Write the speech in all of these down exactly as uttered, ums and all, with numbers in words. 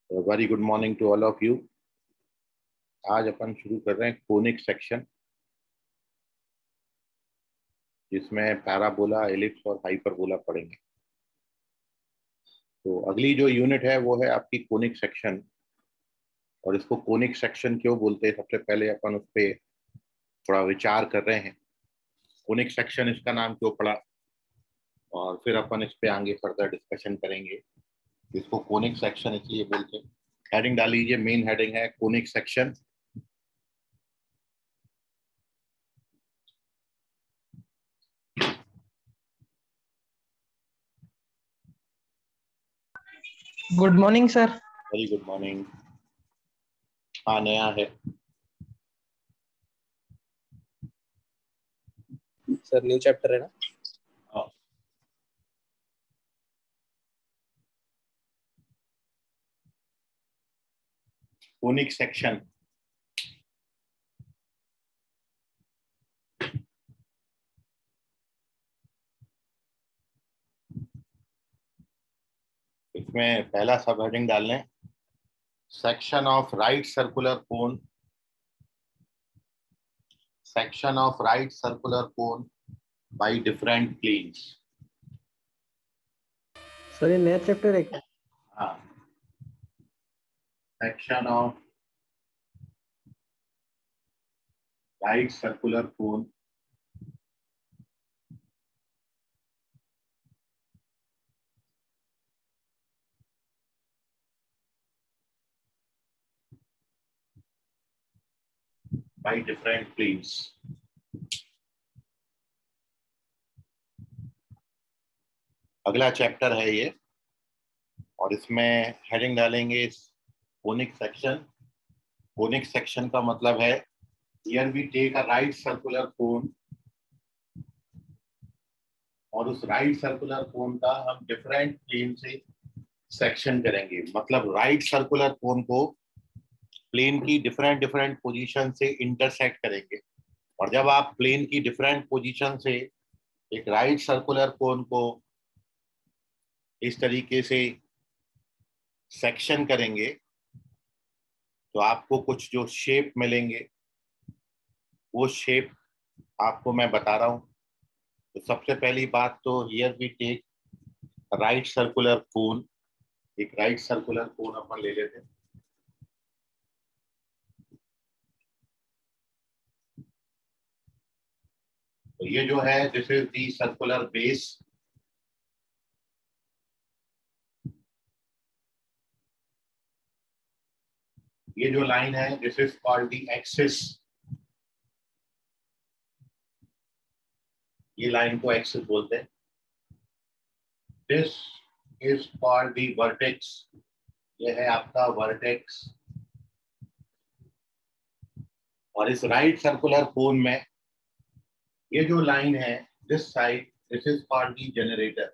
Very good morning to all of you. आज अपन शुरू कर रहे हैं कोनिक सेक्शन, जिसमें पैराबोला, एलिप्स और हाइपरबोला पढ़ेंगे। तो अगली जो यूनिट है वो है आपकी कोनिक सेक्शन। और इसको कोनिक सेक्शन क्यों बोलते हैं, सबसे पहले अपन उस पर थोड़ा विचार कर रहे हैं। कोनिक सेक्शन इसका नाम क्यों पड़ा, और फिर अपन इस पे आगे फर्दर डिस्कशन करेंगे। इसको कोनिक सेक्शन इसलिए बोलते हैं। हेडिंग डाल लीजिए, मेन हेडिंग है conic section. Good morning sir. Very good morning. हाँ, नया है सर, न्यू चैप्टर है ना? कोनिक सेक्शन इसमें पहला सब हेडिंग डाल लें, section of right circular cone. Section of right circular cone by different planes. Sir, ये नया चैप्टर है क्या? हाँ, section of right circular cone by different planes. अगला चैप्टर है ये, और इसमें हेडिंग डालेंगे कोनिक सेक्शन। कोनिक सेक्शन का मतलब है here we take a right circular cone, और उस राइट सर्कुलर कोन का हम डिफरेंट प्लेन से सेक्शन करेंगे। मतलब राइट सर्कुलर कोन को प्लेन की डिफरेंट डिफरेंट पोजीशन से इंटरसेक्ट करेंगे। और जब आप प्लेन की डिफरेंट पोजीशन से एक राइट सर्कुलर कोन को इस तरीके से सेक्शन करेंगे, तो आपको कुछ जो शेप मिलेंगे, वो शेप आपको मैं बता रहा हूँ। तो सबसे पहली बात तो here we take right circular cone. एक राइट सर्कुलर कोन अपन ले लेते हैं। तो ये जो है, this is the circular base. ये जो लाइन है, this is called the axis. ये लाइन को एक्सिस बोलते हैं। This is called the vertex. ये है आपका वर्टेक्स। और इस राइट सर्कुलर कोन में ये जो लाइन है, this side, this is called the generator.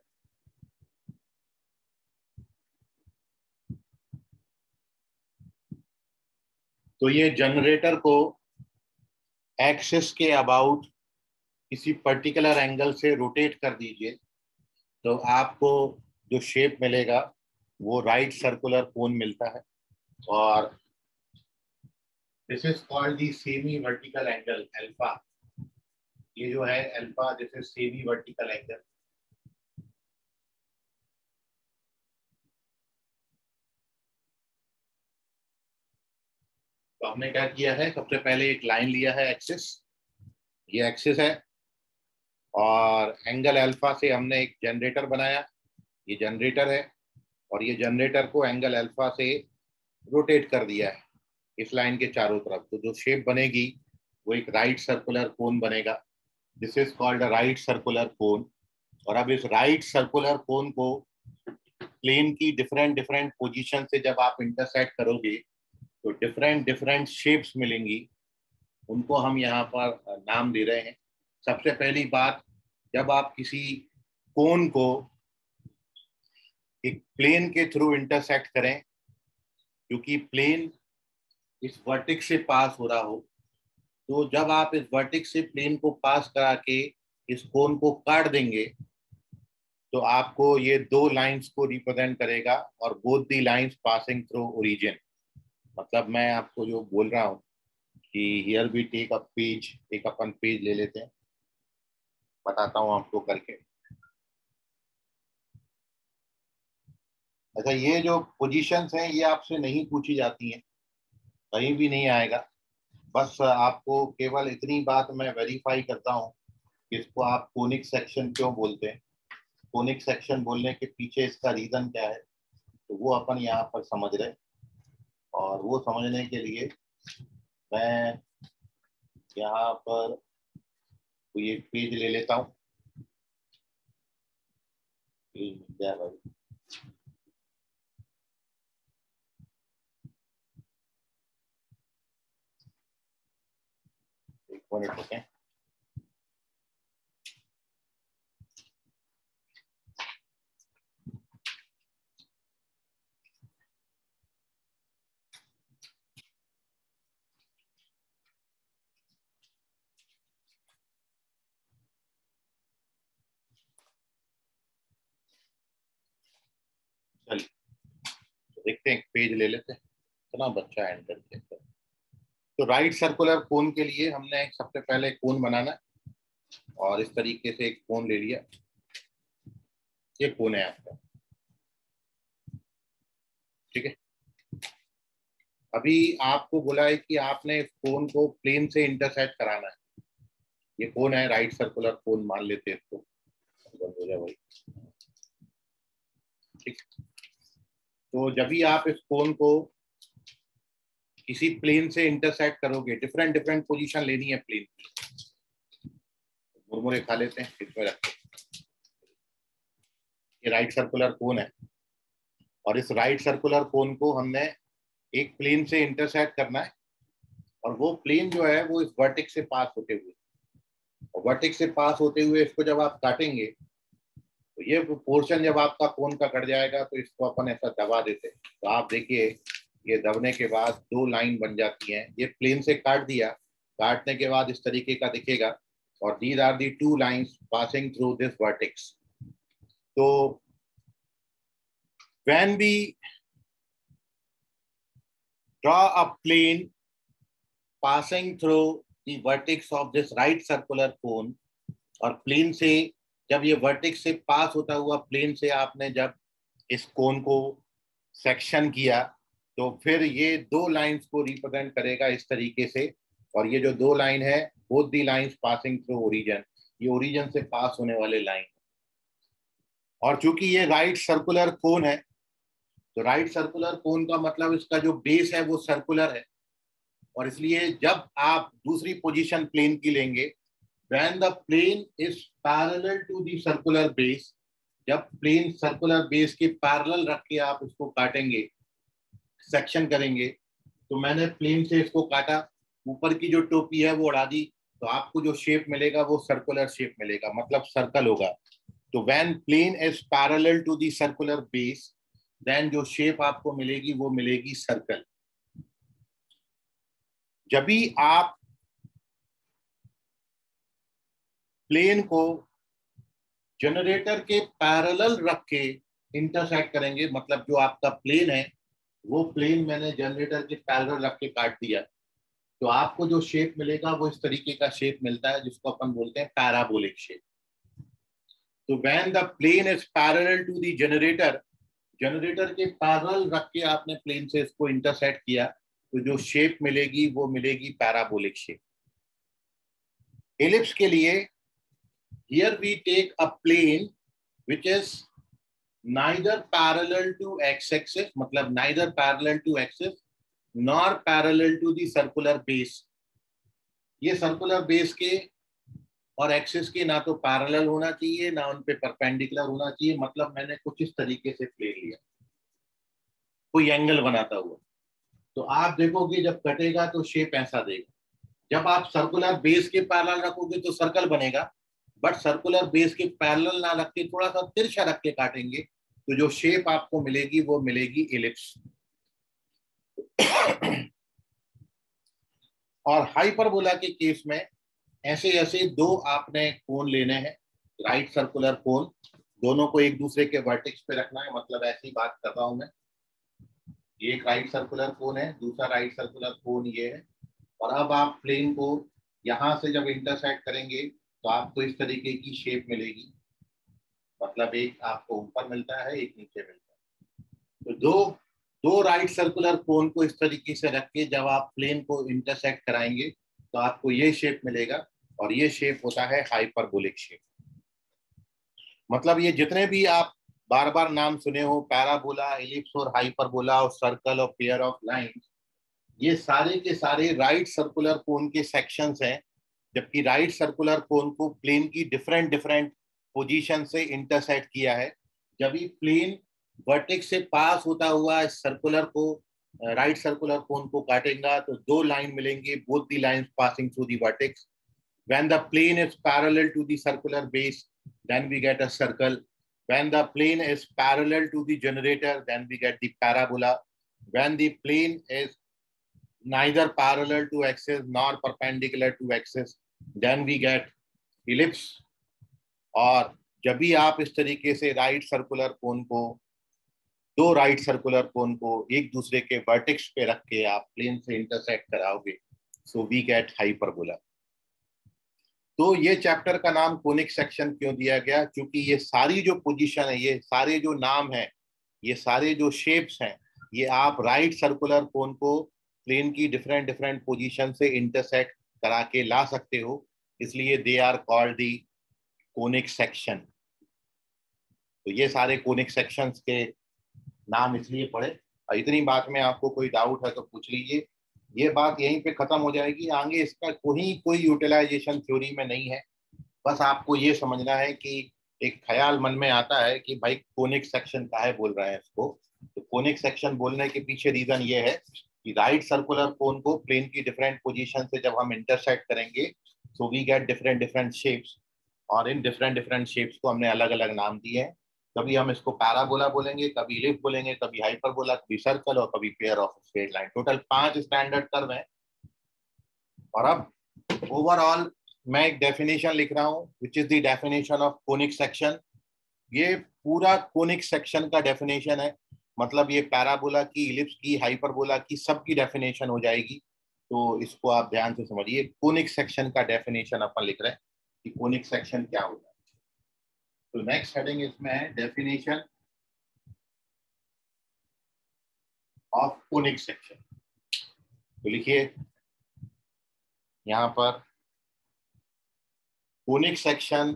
तो ये जनरेटर को एक्सिस के अबाउट किसी पर्टिकुलर एंगल से रोटेट कर दीजिए, तो आपको जो शेप मिलेगा वो राइट सर्कुलर कोन मिलता है। और this is called the semi vertical angle, alpha. ये जो है alpha, this is semi vertical angle. तो हमने क्या किया है, सबसे पहले एक लाइन लिया है एक्सिस। ये एक्सिस है, और एंगल अल्फा से हमने एक जनरेटर बनाया। ये जनरेटर है, और ये जनरेटर को एंगल अल्फा से रोटेट कर दिया है इस लाइन के चारों तरफ। तो जो शेप बनेगी वो एक राइट सर्कुलर कोन बनेगा। This is called a right circular cone. और अब इस राइट सर्कुलर कोन को प्लेन की डिफरेंट डिफरेंट पोजीशन से जब आप इंटरसेक्ट करोगे, तो डिफरेंट डिफरेंट शेप्स मिलेंगी। उनको हम यहाँ पर नाम दे रहे हैं। सबसे पहली बात, जब आप किसी कोन को एक प्लेन के थ्रू इंटरसेक्ट करें, क्योंकि प्लेन इस वर्टेक्स से पास हो रहा हो, तो जब आप इस वर्टेक्स से प्लेन को पास करा के इस कोन को काट देंगे, तो आपको ये दो लाइंस को रिप्रेजेंट करेगा और both the lines passing through origin. मतलब मैं आपको जो बोल रहा हूँ कि here we take a page, एक अपन पेज ले लेते हैं, बताता हूँ आपको करके। अच्छा, ये जो पोजीशंस हैं ये आपसे नहीं पूछी जाती हैं, कहीं भी नहीं आएगा। बस आपको केवल इतनी बात मैं वेरीफाई करता हूँ कि इसको आप कोनिक सेक्शन क्यों बोलते हैं, कोनिक सेक्शन बोलने के पीछे इसका रीजन क्या है, तो वो अपन यहाँ पर समझ रहे। और वो समझने के लिए मैं यहाँ पर कोई एक पेज ले लेता हूँ। पेज मिल जाए भाई। एक मिनट रुकें। चलिए तो देखते हैं, एक पेज ले लेते हैं। इतना बच्चा एंटर किया। तो राइट सर्कुलर कोन के लिए हमने सबसे पहले कोन बनाना है, और इस तरीके से एक कोन ले लिया। ये कोन है आपका, ठीक है। अभी आपको बोला है कि आपने इस कोन को प्लेन से इंटरसेक्ट कराना है। ये कोन है, राइट सर्कुलर कोन मान लेते हैं इसको, हो जाए भाई, ठीक। तो जब भी आप इस कोन को किसी प्लेन से इंटरसेक्ट करोगे, डिफरेंट डिफरेंट पोजीशन लेनी है प्लेन की। मुरमुरे खा लेते हैं, इसमें रखते हैं। ये राइट सर्कुलर कोन है, और इस राइट सर्कुलर कोन को हमने एक प्लेन से इंटरसेक्ट करना है, और वो प्लेन जो है वो इस वर्टेक्स से पास होते हुए, और वर्टेक्स से पास होते हुए इसको जब आप काटेंगे तो ये पोर्शन जब आपका कोन का कट जाएगा तो इसको अपन ऐसा दबा देते हैं। तो आप देखिए, ये दबने के बाद दो लाइन बन जाती हैं। ये प्लेन से काट दिया, काटने के बाद इस तरीके का दिखेगा, और these are the two lines passing through this vertex. तो when we draw a plane passing through the vertex of this right circular cone, और प्लेन से जब ये वर्टेक्स से पास होता हुआ प्लेन से आपने जब इस कोन को सेक्शन किया, तो फिर ये दो लाइंस को रिप्रेजेंट करेगा इस तरीके से। और ये जो दो लाइन है, both the lines passing through origin, ये ओरिजिन से पास होने वाले लाइन। और चूंकि ये राइट सर्कुलर कोन है, तो राइट सर्कुलर कोन का मतलब इसका जो बेस है वो सर्कुलर है, और इसलिए जब आप दूसरी पोजीशन प्लेन की लेंगे, when the plane is parallel to the circular base, जब प्लेन सर्कुलर बेस के पैरेलल रख के आप इसको काटेंगे, सेक्शन करेंगे, तो मैंने प्लेन से इसको काटा, ऊपर की जो टोपी है वो उड़ा दी, तो आपको जो शेप मिलेगा वो सर्कुलर शेप मिलेगा, मतलब सर्कल होगा। तो when plane is parallel to the circular base, then जो शेप आपको मिलेगी वो मिलेगी सर्कल। जब भी आप प्लेन को जनरेटर के पैरेलल रख के इंटरसेक्ट करेंगे, मतलब जो आपका प्लेन है वो प्लेन मैंने जनरेटर के पैरेलल रख के काट दिया, तो आपको जो शेप मिलेगा वो इस तरीके का शेप मिलता है, जिसको अपन बोलते हैं पैराबोलिक शेप। तो when the plane is parallel to the generator, generator के पैरेलल रख के आपने प्लेन से इसको इंटरसेक्ट किया, तो जो शेप मिलेगी वो मिलेगी पैराबोलिक शेप। एलिप्स के लिए here we take a plane which is neither parallel to x-axis, मतलब neither parallel to axis nor parallel to the circular base। ये सर्कुलर बेस के और एक्सिस के ना तो पैरेलल होना चाहिए ना उन पे परपेंडिकुलर होना चाहिए, मतलब मैंने कुछ इस तरीके से प्लेन लिया, कोई एंगल बनाता हुआ। तो आप देखोगे जब कटेगा तो शेप ऐसा देगा। जब आप सर्कुलर बेस के पैरेलल रखोगे तो सर्कल बनेगा, बट सर्कुलर बेस के पैरेलल ना रख के थोड़ा सा तिरछा रख के काटेंगे, तो जो शेप आपको मिलेगी वो मिलेगी एलिप्स। और हाइपरबोला के केस में ऐसे ऐसे दो आपने कोन लेने हैं, राइट सर्कुलर कोन, दोनों को एक दूसरे के वर्टेक्स पे रखना है, मतलब ऐसी बात कर रहा हूं मैं। ये एक राइट सर्कुलर कोन है, दूसरा राइट सर्कुलर कोन ये है, और अब आप प्लेन को यहाँ से जब इंटरसेक्ट करेंगे तो आपको इस तरीके की शेप मिलेगी, मतलब एक आपको ऊपर मिलता है, एक नीचे मिलता है। तो दो दो राइट सर्कुलर कोन को इस तरीके से रख के जब आप प्लेन को इंटरसेक्ट कराएंगे तो आपको ये शेप मिलेगा, और ये शेप होता है हाइपरबोलिक शेप। मतलब ये जितने भी आप बार बार नाम सुने हो, पैराबोला, एलिप्स और हाइपरबोला और सर्कल और पेयर ऑफ लाइंस, ये सारे के सारे राइट सर्कुलर कोन के सेक्शंस हैं। जबकि राइट सर्कुलर कोन को प्लेन की डिफरेंट डिफरेंट पोजीशन से इंटरसेक्ट किया है। जब ये प्लेन वर्टेक्स से पास होता हुआ इस सर्कुलर को, राइट सर्कुलर कोन को काटेगा तो दो लाइन मिलेंगे, both the lines passing through the vertex. When the plane is parallel to the circular base, then we get a circle. When the plane is parallel to the generator, then we get the parabola. When the plane is neither parallel to axis nor perpendicular to axis, then we get ellipse. और जब भी आप इस तरीके से right circular कोन को, दो right circular कोन को एक दूसरे के वर्टेक्स पे रख के आप प्लेन से इंटरसेक्ट कराओगे, सो वी गेट हाइपरबोला। तो ये चैप्टर का नाम कोनिक सेक्शन क्यों दिया गया? क्योंकि ये सारी जो पोजीशन है, ये सारे जो नाम हैं, ये सारे जो शेप्स हैं, ये आप राइट सर्कुलर कोन को प्लेन की डिफरेंट डिफरेंट पोजीशन से इंटरसेक्ट करा के ला सकते हो, इसलिए they are called the conic section. तो ये सारे कोनिक सेक्शंस के नाम इसलिए पढ़े। और इतनी बात में आपको कोई डाउट है तो पूछ लीजिए। ये बात यहीं पे खत्म हो जाएगी, आगे इसका कोई कोई यूटिलाइजेशन थ्योरी में नहीं है। बस आपको ये समझना है कि एक ख्याल मन में आता है कि भाई कोनिक सेक्शन काहे बोल रहे हैं इसको। तो कोनिक सेक्शन बोलने के पीछे रीजन ये है कि राइट सर्कुलर कोन को प्लेन की डिफरेंट पोजीशन से जब हम इंटरसेक्ट करेंगे so we get different different shapes, और इन डिफरेंट डिफरेंट शेप्स को हमने अलग अलग नाम दिए हैं। कभी हम इसको पैराबोला बोलेंगे, कभी इलिप्स बोलेंगे, कभी हाइपरबोला, कभी सर्कल और कभी pair of straight line. Total पांच स्टैंडर्ड कर्व हैं। और अब ओवरऑल मैं एक डेफिनेशन लिख रहा हूं, which is the definition of conic section. ये पूरा कोनिक सेक्शन का डेफिनेशन है, मतलब ये पैराबोला की, इलिप्स की, हाइपरबोला की, सबकी डेफिनेशन हो जाएगी। तो इसको आप ध्यान से समझिए। कोनिक सेक्शन का डेफिनेशन अपन लिख रहे हैं कि कोनिक सेक्शन क्या होता है। तो नेक्स्ट हेडिंग इसमें है डेफिनेशन ऑफ कोनिक सेक्शन। तो लिखिए यहां पर conic section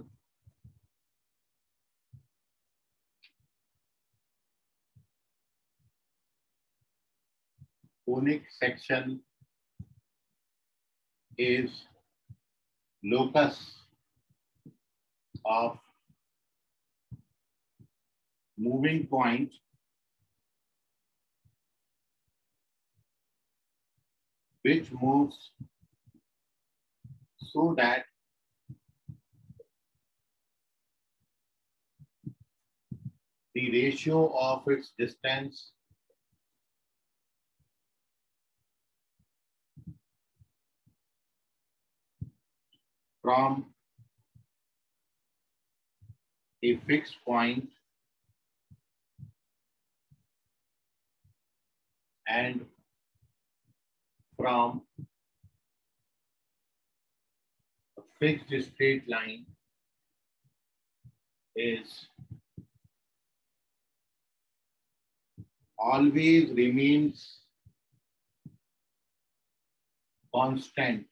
conic section is locus of moving point which moves so that the ratio of its distance from a fixed point and from a fixed straight line is always remains constant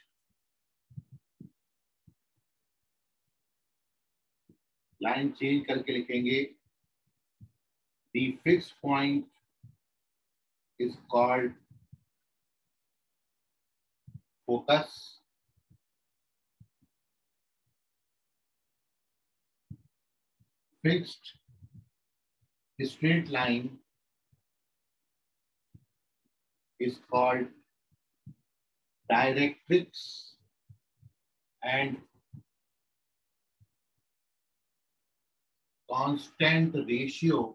line change करके लिखेंगे the fixed point is called focus, fixed straight line is called directrix, and constant ratio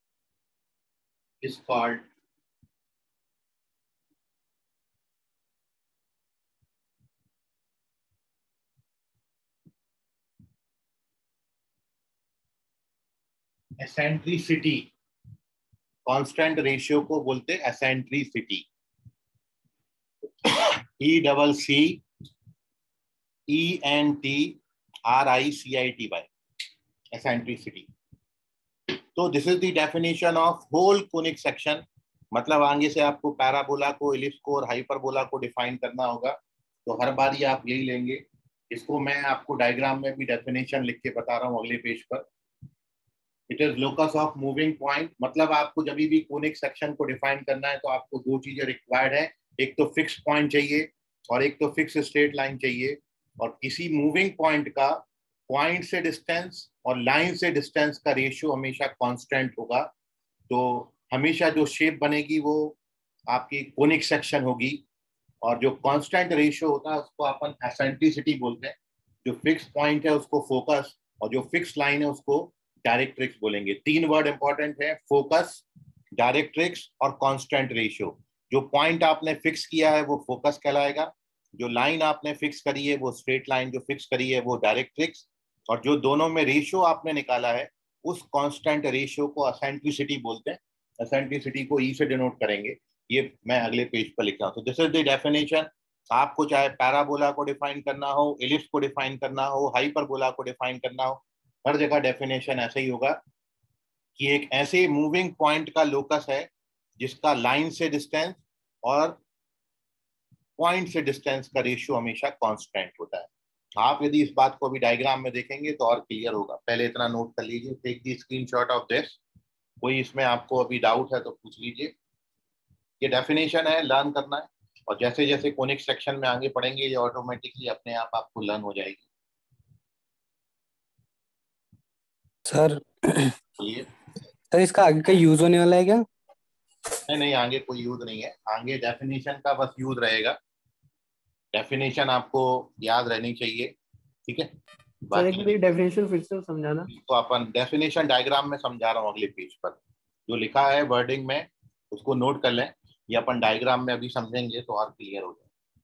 is called eccentricity, constant ratio को बोलते हैं eccentricity. E double C E N T R I C I T Y, eccentricity. तो this is the definition of whole conic section. मतलब आगे से आपको parabola को, ellipse को और हाइपरबोला को डिफाइन करना होगा, तो हर बार ही आप यही लेंगे। इसको मैं आपको डायग्राम में भी डेफिनेशन लिख के बता रहा हूँ अगले पेज पर। It is locus of moving point. मतलब आपको जब भी कोनिक सेक्शन को डिफाइन करना है तो आपको दो चीजें रिक्वायर्ड है, एक तो फिक्स पॉइंट चाहिए और एक तो फिक्स स्ट्रेट लाइन चाहिए। और किसी मूविंग पॉइंट का पॉइंट से डिस्टेंस और लाइन से डिस्टेंस का रेशियो हमेशा कांस्टेंट होगा। तो हमेशा जो शेप बनेगी वो आपकी कोनिक सेक्शन होगी। और जो कांस्टेंट रेशियो होता है उसको अपन एसेंट्रिसिटी बोलते हैं। जो फिक्स पॉइंट है उसको फोकस, और जो फिक्स लाइन है उसको डायरेक्ट्रिक्स बोलेंगे। तीन वर्ड इंपॉर्टेंट है, फोकस, डायरेक्ट्रिक्स और कांस्टेंट रेशियो। जो पॉइंट आपने फिक्स किया है वो फोकस कहलाएगा, जो लाइन आपने फिक्स करी है वो स्ट्रेट लाइन जो फिक्स करी है वो डायरेक्ट्रिक्स, और जो दोनों में रेशियो आपने निकाला है उस कांस्टेंट रेशियो को एसेंट्रिसिटी बोलते हैं। एसेंट्रिसिटी को ई से डिनोट करेंगे, ये मैं अगले पेज पर लिख रहा हूँ। तो दिस इज द डेफिनेशन। आपको चाहे पैराबोला को डिफाइन करना हो, एलिप्स को डिफाइन करना हो, हाइपरबोला को डिफाइन करना हो, हर जगह डेफिनेशन ऐसे ही होगा कि एक ऐसे मूविंग पॉइंट का लोकस है जिसका लाइन से डिस्टेंस और पॉइंट से डिस्टेंस का रेशियो हमेशा कांस्टेंट होता है। आप यदि इस बात को अभी डायग्राम में देखेंगे तो और क्लियर होगा। पहले इतना नोट कर लीजिए, take the screenshot of this. कोई इसमें आपको अभी डाउट है तो पूछ लीजिए। ये डेफिनेशन है, लर्न करना है, और जैसे जैसे कोनिक सेक्शन में आगे पढ़ेंगे ये ऑटोमेटिकली अपने आप आपको लर्न हो जाएगी। सर ये सर इसका आगे का यूज होने वाला है क्या? नहीं नहीं, आगे कोई यूज नहीं है, आगे डेफिनेशन का बस यूज रहेगा। डेफिनेशन आपको याद रहनी चाहिए, ठीक है। सर एक बाकी बार डेफिनेशन फिर से समझाना। इसको अपन डेफिनेशन डायग्राम में समझा रहा हूँ अगले पेज पर। जो लिखा है वर्डिंग में उसको नोट कर लें, ये अपन डायग्राम में अभी समझेंगे तो और क्लियर हो जाए।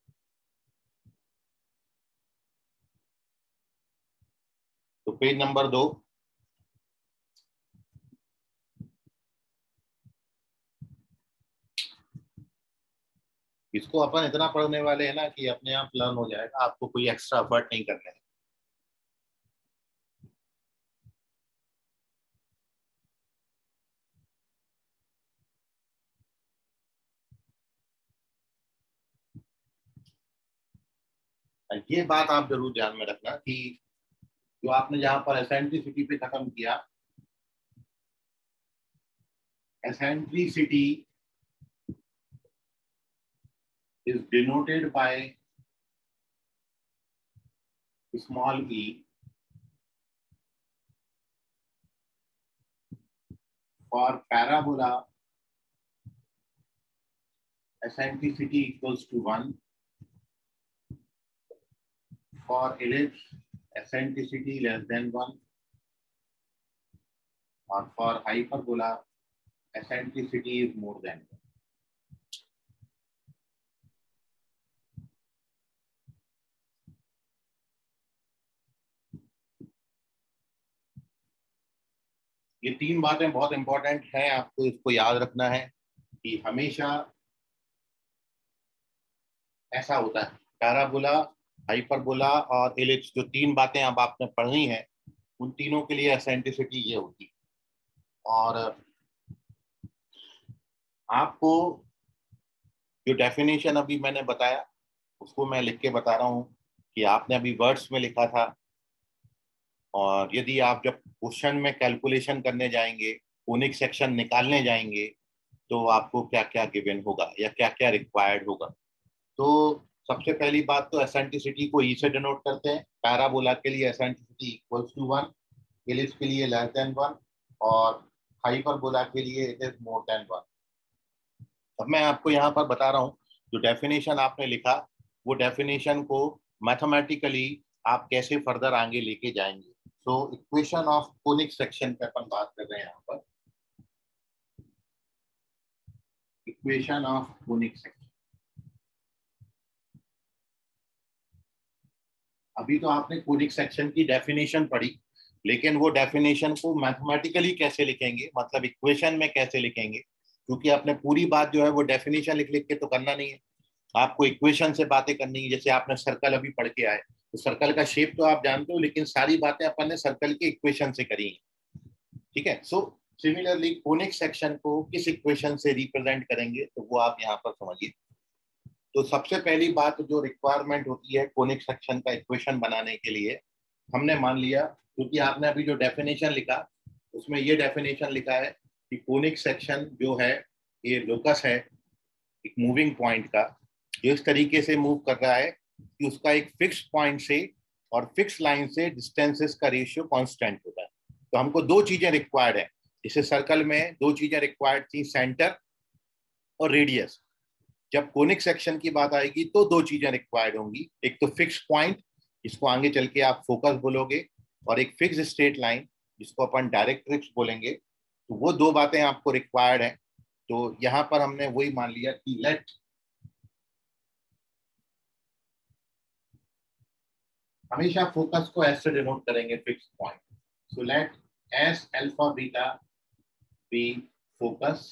तो पेज नंबर दो, इसको अपन इतना पढ़ने वाले हैं ना कि अपने आप लर्न हो जाएगा, आपको कोई एक्स्ट्रा एफर्ट नहीं करना है। ये बात आप जरूर ध्यान में रखना कि जो आपने जहां पर एसेंट्रिसिटी पे खत्म किया, eccentricity is denoted by small e for parabola. Eccentricity equals to one. For ellipse, eccentricity less than one. Or for hyperbola, eccentricity is more than one. ये तीन बातें बहुत इंपॉर्टेंट हैं, आपको इसको याद रखना है कि हमेशा ऐसा होता है। पैराबोला, हाइपरबोला और एलिप्स, जो तीन बातें अब आपने पढ़नी है, उन तीनों के लिए एसेंट्रिसिटी ये होती है। और आपको जो डेफिनेशन अभी मैंने बताया उसको मैं लिख के बता रहा हूँ कि आपने अभी वर्ड्स में लिखा था, और यदि आप जब क्वेश्चन में कैलकुलेशन करने जाएंगे, कोनिक सेक्शन निकालने जाएंगे, तो आपको क्या क्या गिवन होगा या क्या क्या रिक्वायर्ड होगा। तो सबसे पहली बात तो एसेंट्रिसिटी को ई से डिनोट करते हैं। पैराबोला के लिए eccentricity equals to one, ellipse के लिए लेस देन वन, और हाइपरबोला के लिए it is more than one. अब मैं आपको यहाँ पर बता रहा हूँ, जो डेफिनेशन आपने लिखा वो डेफिनेशन को मैथमेटिकली आप कैसे फर्दर आगे लेके जाएंगे। So equation of conic section पे अपन बात कर रहे हैं यहाँ पर। इक्वेशन ऑफ कोनिक सेक्शन, अभी तो आपने कोनिक सेक्शन की डेफिनेशन पढ़ी, लेकिन वो डेफिनेशन को मैथमेटिकली कैसे लिखेंगे, मतलब इक्वेशन में कैसे लिखेंगे, क्योंकि आपने पूरी बात जो है वो डेफिनेशन लिख लिख के तो करना नहीं है, आपको इक्वेशन से बातें करनी है। जैसे आपने सर्कल अभी पढ़ के आए, तो सर्कल का शेप तो आप जानते हो, लेकिन सारी बातें अपन ने सर्कल के इक्वेशन से करी हैं, ठीक है। सो सिमिलरली कोनिक सेक्शन को किस इक्वेशन से रिप्रेजेंट करेंगे, तो वो आप यहाँ पर समझिए। तो सबसे पहली बात जो रिक्वायरमेंट होती है कोनिक सेक्शन का इक्वेशन बनाने के लिए, हमने मान लिया, क्योंकि आपने अभी जो डेफिनेशन लिखा उसमें ये डेफिनेशन लिखा है कि कोनिक सेक्शन जो है ये लोकस है एक मूविंग पॉइंट का, जो इस तरीके से मूव कर रहा है कि उसका एक फिक्स पॉइंट से और फिक्स लाइन से डिस्टेंसेस का रेशियो कांस्टेंट होता है। तो हमको दो चीजें रिक्वायर्ड है, जैसे सर्कल में दो चीजें रिक्वायर्ड थी, सेंटर और रेडियस। जब कोनिक सेक्शन की बात आएगी तो दो चीजें रिक्वायर्ड होंगी, एक तो फिक्स पॉइंट जिसको आगे चल के आप फोकस बोलोगे, और एक फिक्स स्ट्रेट लाइन जिसको अपन डायरेक्ट्रिक्स बोलेंगे। तो वो दो बातें आपको रिक्वायर्ड है। तो यहाँ पर हमने वही मान लिया कि लेट हमेशा फोकस को एस से डिनोट करेंगे, fix point. So let S alpha beta be focus,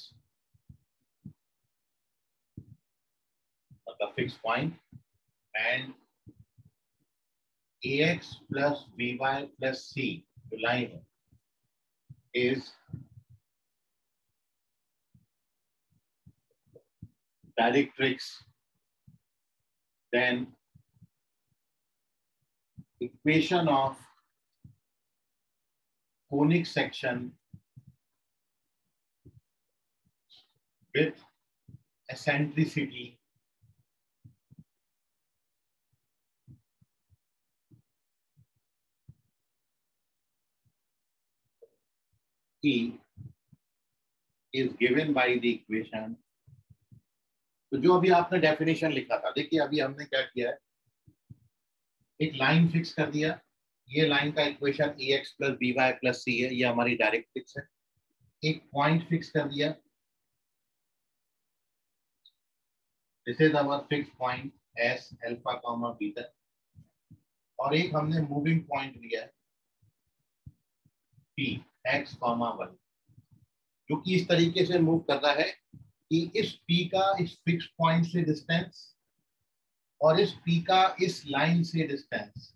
मतलब fix point, and ax plus by plus c जो लाइन है is directrix, then equation of conic section with eccentricity E is given by the equation। तो जो अभी आपने definition लिखा था, देखिए अभी हमने क्या किया है, एक लाइन फिक्स कर दिया, ये लाइन का equation a x plus b y plus c है, ये हमारी डायरेक्ट्रिक्स है। एक पॉइंट फिक्स कर दिया, this is our fix point S alpha comma beta, और एक हमने मूविंग पॉइंट लिया है पी एक्स कॉमा वन, जो कि इस तरीके से मूव कर रहा है कि इस पी का इस फिक्स पॉइंट से डिस्टेंस और इस पी का इस लाइन से डिस्टेंस,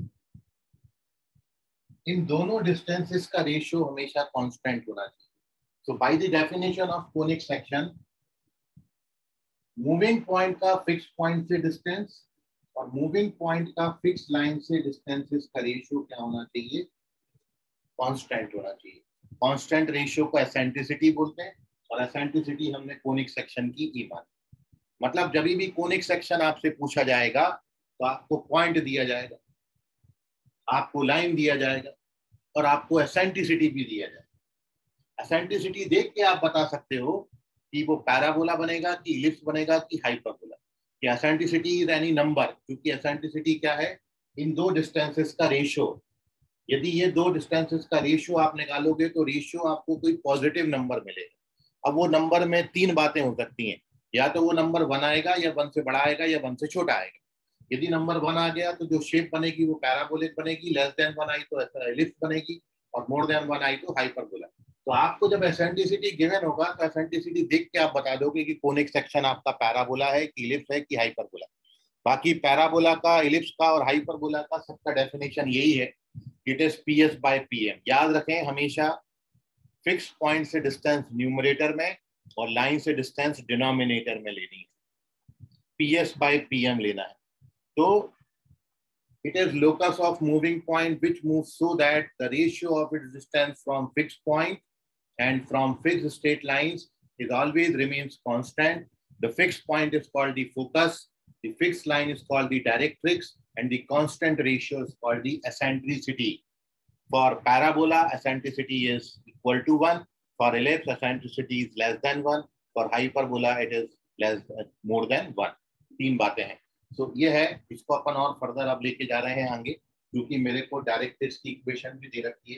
इन दोनों डिस्टेंसेस का रेशियो हमेशा कांस्टेंट होना चाहिए। So by the definition of conic section, moving point का फिक्स पॉइंट से डिस्टेंस और मूविंग पॉइंट का फिक्स लाइन से डिस्टेंसेस का रेशियो क्या होना चाहिए, कांस्टेंट होना चाहिए। कांस्टेंट रेशियो को एसेंट्रिसिटी बोलते हैं, और एसेंट्रिसिटी हमने कोनिक सेक्शन की ई मानी। मतलब जब भी कोनिक सेक्शन आपसे पूछा जाएगा तो आपको पॉइंट दिया जाएगा, आपको लाइन दिया जाएगा, और आपको एसेंट्रिसिटी भी दिया जाएगा। एसेंट्रिसिटी देख के आप बता सकते हो कि वो पैराबोला बनेगा कि इलिप्स बनेगा कि हाइपरबोला। कि एसेंट्रिसिटी इज एनी नंबर, क्योंकि एसेंट्रिसिटी क्या है, इन दो डिस्टेंसेस का रेशियो। यदि ये दो डिस्टेंसेस का रेशियो आप निकालोगे तो रेशियो आपको कोई पॉजिटिव नंबर मिलेगा। अब वो नंबर में तीन बातें हो सकती हैं, या तो वो नंबर वन आएगा, या वन से बड़ा आएगा, या वन से छोटा आएगा। यदि नंबर वन आ गया तो जो शेप बनेगी वो पैराबोलिक बनेगी, लेस देन वन आई तो एलिप्स बनेगी, और मोर देन वन आई तो हाइपरबोला। तो आपको जब एसेंट्रिसिटी गिवन होगा तो एसेंट्रिसिटी देख के आप बता दोगे कि कोनिक सेक्शन आपका पैराबोला है कि इलिप्स है कि हाइपरबोला। बाकी पैराबोला का, इलिप्स का और हाइपरबोला का सबका डेफिनेशन यही है, it is P S by P M. याद रखें हमेशा फिक्स पॉइंट से डिस्टेंस न्यूमरेटर में और लाइन से डिस्टेंस डिनोमिनेटर में लेनी है, P S by P M लेना है। तो it is locus of moving point which moves so that the ratio of its distance from fixed point and from fixed straight lines is always remains constant. The fixed point is called the focus, the fixed line is called the directrix, and the constant ratio is called the eccentricity. For parabola, eccentricity is equal to one. For ellipse, eccentricity is less than one. For hyperbola, it is less than, more than one. तीन बातें हैं। सो so, ये है, इसको अपन और further अब लेके जा रहे हैं आगे, क्योंकि मेरे को डायरेक्ट्रिक्स की इक्वेशन भी दे रखी है,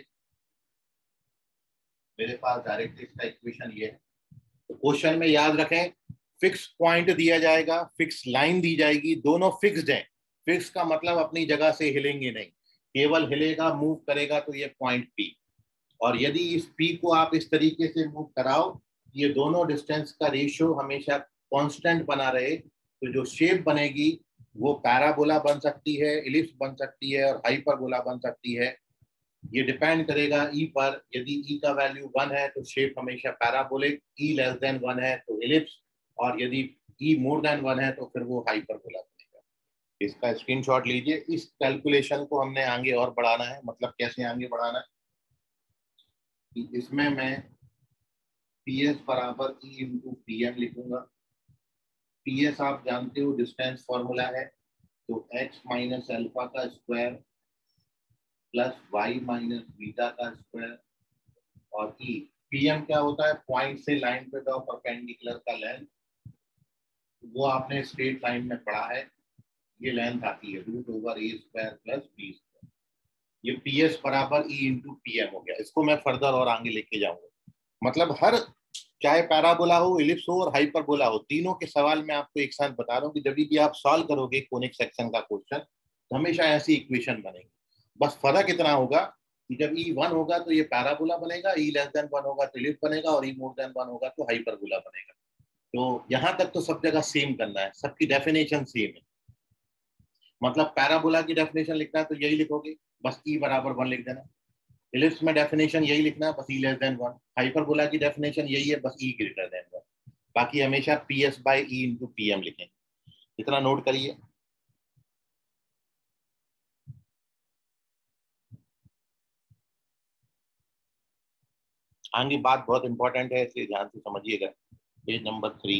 मेरे पास डायरेक्ट्रिक्स का इक्वेशन ये है। तो क्वेश्चन में याद रखें, फिक्स पॉइंट दिया जाएगा, फिक्स लाइन दी जाएगी, दोनों फिक्स्ड हैं। फिक्स का मतलब अपनी जगह से हिलेंगे नहीं, केवल हिलेगा, मूव करेगा तो ये पॉइंट पी। और यदि इस पी को आप इस तरीके से मूव कराओ, ये दोनों डिस्टेंस का रेशियो हमेशा कांस्टेंट बना रहे, तो जो शेप बनेगी वो पैराबोला बन सकती है, इलिप्स बन सकती है और हाइपरबोला बन सकती है। ये डिपेंड करेगा ई पर। यदि ई का वैल्यू वन है तो शेप हमेशा parabolic, E less than one है तो इलिप्स, और यदि ई मोर देन वन है तो फिर वो हाइपरबोला बनेगा। इसका स्क्रीनशॉट लीजिए। इस कैलकुलेशन को हमने आगे और बढ़ाना है। मतलब कैसे आगे बढ़ाना है, इसमें मैं पी एस बराबर ई इंटू पी एम लिखूंगा। पी एस आप जानते हो डिस्टेंस फॉर्मूला है, तो एक्स माइनस अल्फा का square plus Y minus beta का स्क्वायर, और ई पीएम क्या होता है, पॉइंट से लाइन पे दो परपेंडिकुलर का लेंथ, वो आपने स्ट्रेट लाइन में पढ़ा है। ये लेंथ आती है root over a square plus B square. ये पी एस बराबर ई इंटू पी एम हो गया। इसको मैं फर्दर और आगे लेके जाऊंगा। मतलब हर, चाहे पैराबोला हो, इलिप्स हो और हाइपरबोला हो, तीनों के सवाल मैं आपको एक साथ बता रहा हूँ कि जब भी आप सॉल्व करोगे कोनिक सेक्शन का क्वेश्चन, तो हमेशा ऐसी इक्वेशन बनेगी। बस फर्क इतना होगा कि जब ई वन होगा तो ये पैराबोला बनेगा, ई लेस देन वन होगा तो इलिप्स बनेगा, और ई मोर देन वन होगा तो हाइपरबोला बनेगा। तो यहाँ तक तो सब जगह सेम करना है, सबकी डेफिनेशन सेम है। मतलब पैराबोला की डेफिनेशन लिखना है तो यही लिखोगे, बस ई बराबर वन लिख देना। इलिप्स में डेफिनेशन यही लिखना है, बस E less than one. Hyperbola की डेफिनेशन यही है, बस ई ग्रेटर देन वन। बाकी हमेशा P S by E into P M लिखेंगे। इतना नोट करिए। आगे बात बहुत इंपॉर्टेंट है, इसलिए ध्यान से समझिएगा। पेज नंबर थ्री,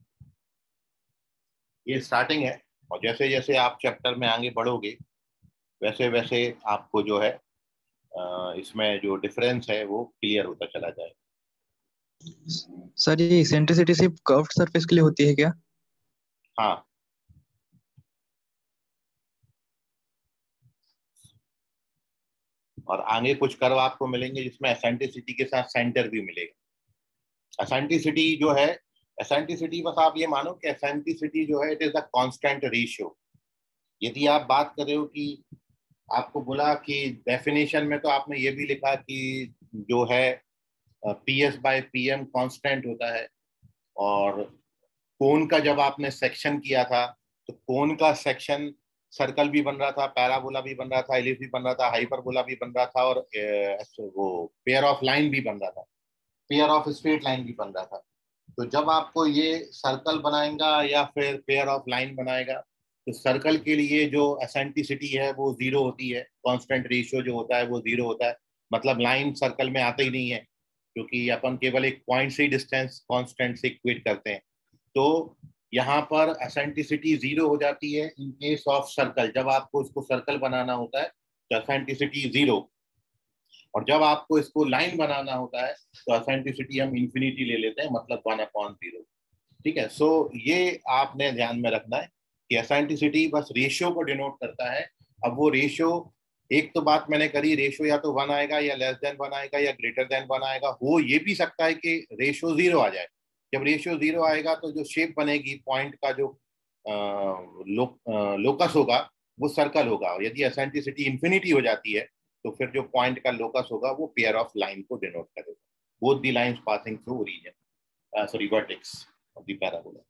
ये स्टार्टिंग है, और जैसे जैसे आप चैप्टर में आगे बढ़ोगे वैसे वैसे आपको जो है इसमें जो डिफरेंस है वो क्लियर होता चला जाएगा। सर ये इसेंट्रिसिटी सिर्फ कर्व्ड सरफेस के लिए होती है क्या? हाँ, और आगे कुछ कर्व आपको मिलेंगे जिसमें एसेंट्रिसिटी के साथ सेंटर भी मिलेगा। एसेंट्रिसिटी जो है, एसेंट्रिसिटी बस आप ये मानो कि एसेंट्रिसिटी जो है it is the constant ratio. यदि आप बात कर रहे हो कि आपको बोला कि डेफिनेशन में तो आपने ये भी लिखा कि जो है P S by P M constant होता है, और कोन का जब आपने सेक्शन किया था तो कोन का सेक्शन सर्कल भी बन रहा था, पैराबोला भी बन रहा था, इलिप्स भी बन रहा था, हाइपरबोला भी बन रहा था, और वो पेयर ऑफ लाइन भी बन रहा था, पेयर ऑफ स्ट्रेट लाइन भी बन रहा था। तो जब आपको ये सर्कल बनाएगा या फिर पेयर ऑफ लाइन बनाएगा, तो सर्कल के लिए जो एसेंट्रिसिटी है वो जीरो होती है, कांस्टेंट रेशियो जो होता है वो जीरो होता है। मतलब लाइन सर्कल में आते ही नहीं है, क्योंकि अपन केवल एक पॉइंट से डिस्टेंस कांस्टेंट से इक्वेट करते हैं। तो यहाँ पर एसेंट्रिसिटी जीरो हो जाती है इन केस ऑफ सर्कल। जब आपको इसको सर्कल बनाना होता है तो एसेंट्रिसिटी जीरो, और जब आपको इसको लाइन बनाना होता है तो एसेंट्रिसिटी हम इंफिनिटी ले लेते हैं, मतलब वन अपॉन जीरो। ठीक है, सो ये आपने ध्यान में रखना है कि एसेंट्रिसिटी बस रेशियो को डिनोट करता है। अब वो रेशियो, एक तो बात मैंने करी, रेशियो या तो वन आएगा या लेस देन वन आएगा या ग्रेटर देन वन आएगा। हो ये भी सकता है कि रेशियो जीरो आ जाए। जब रेशियो जीरो आएगा तो जो शेप बनेगी पॉइंट का, जो आ, लो, आ, लोकस होगा वो सर्कल होगा, और यदि एसेंट्रिसिटी इंफिनिटी हो जाती है तो फिर जो पॉइंट का लोकस होगा वो पेयर ऑफ लाइन को डिनोट करेगा, both the lines passing through origin, sorry vertex of the parabola.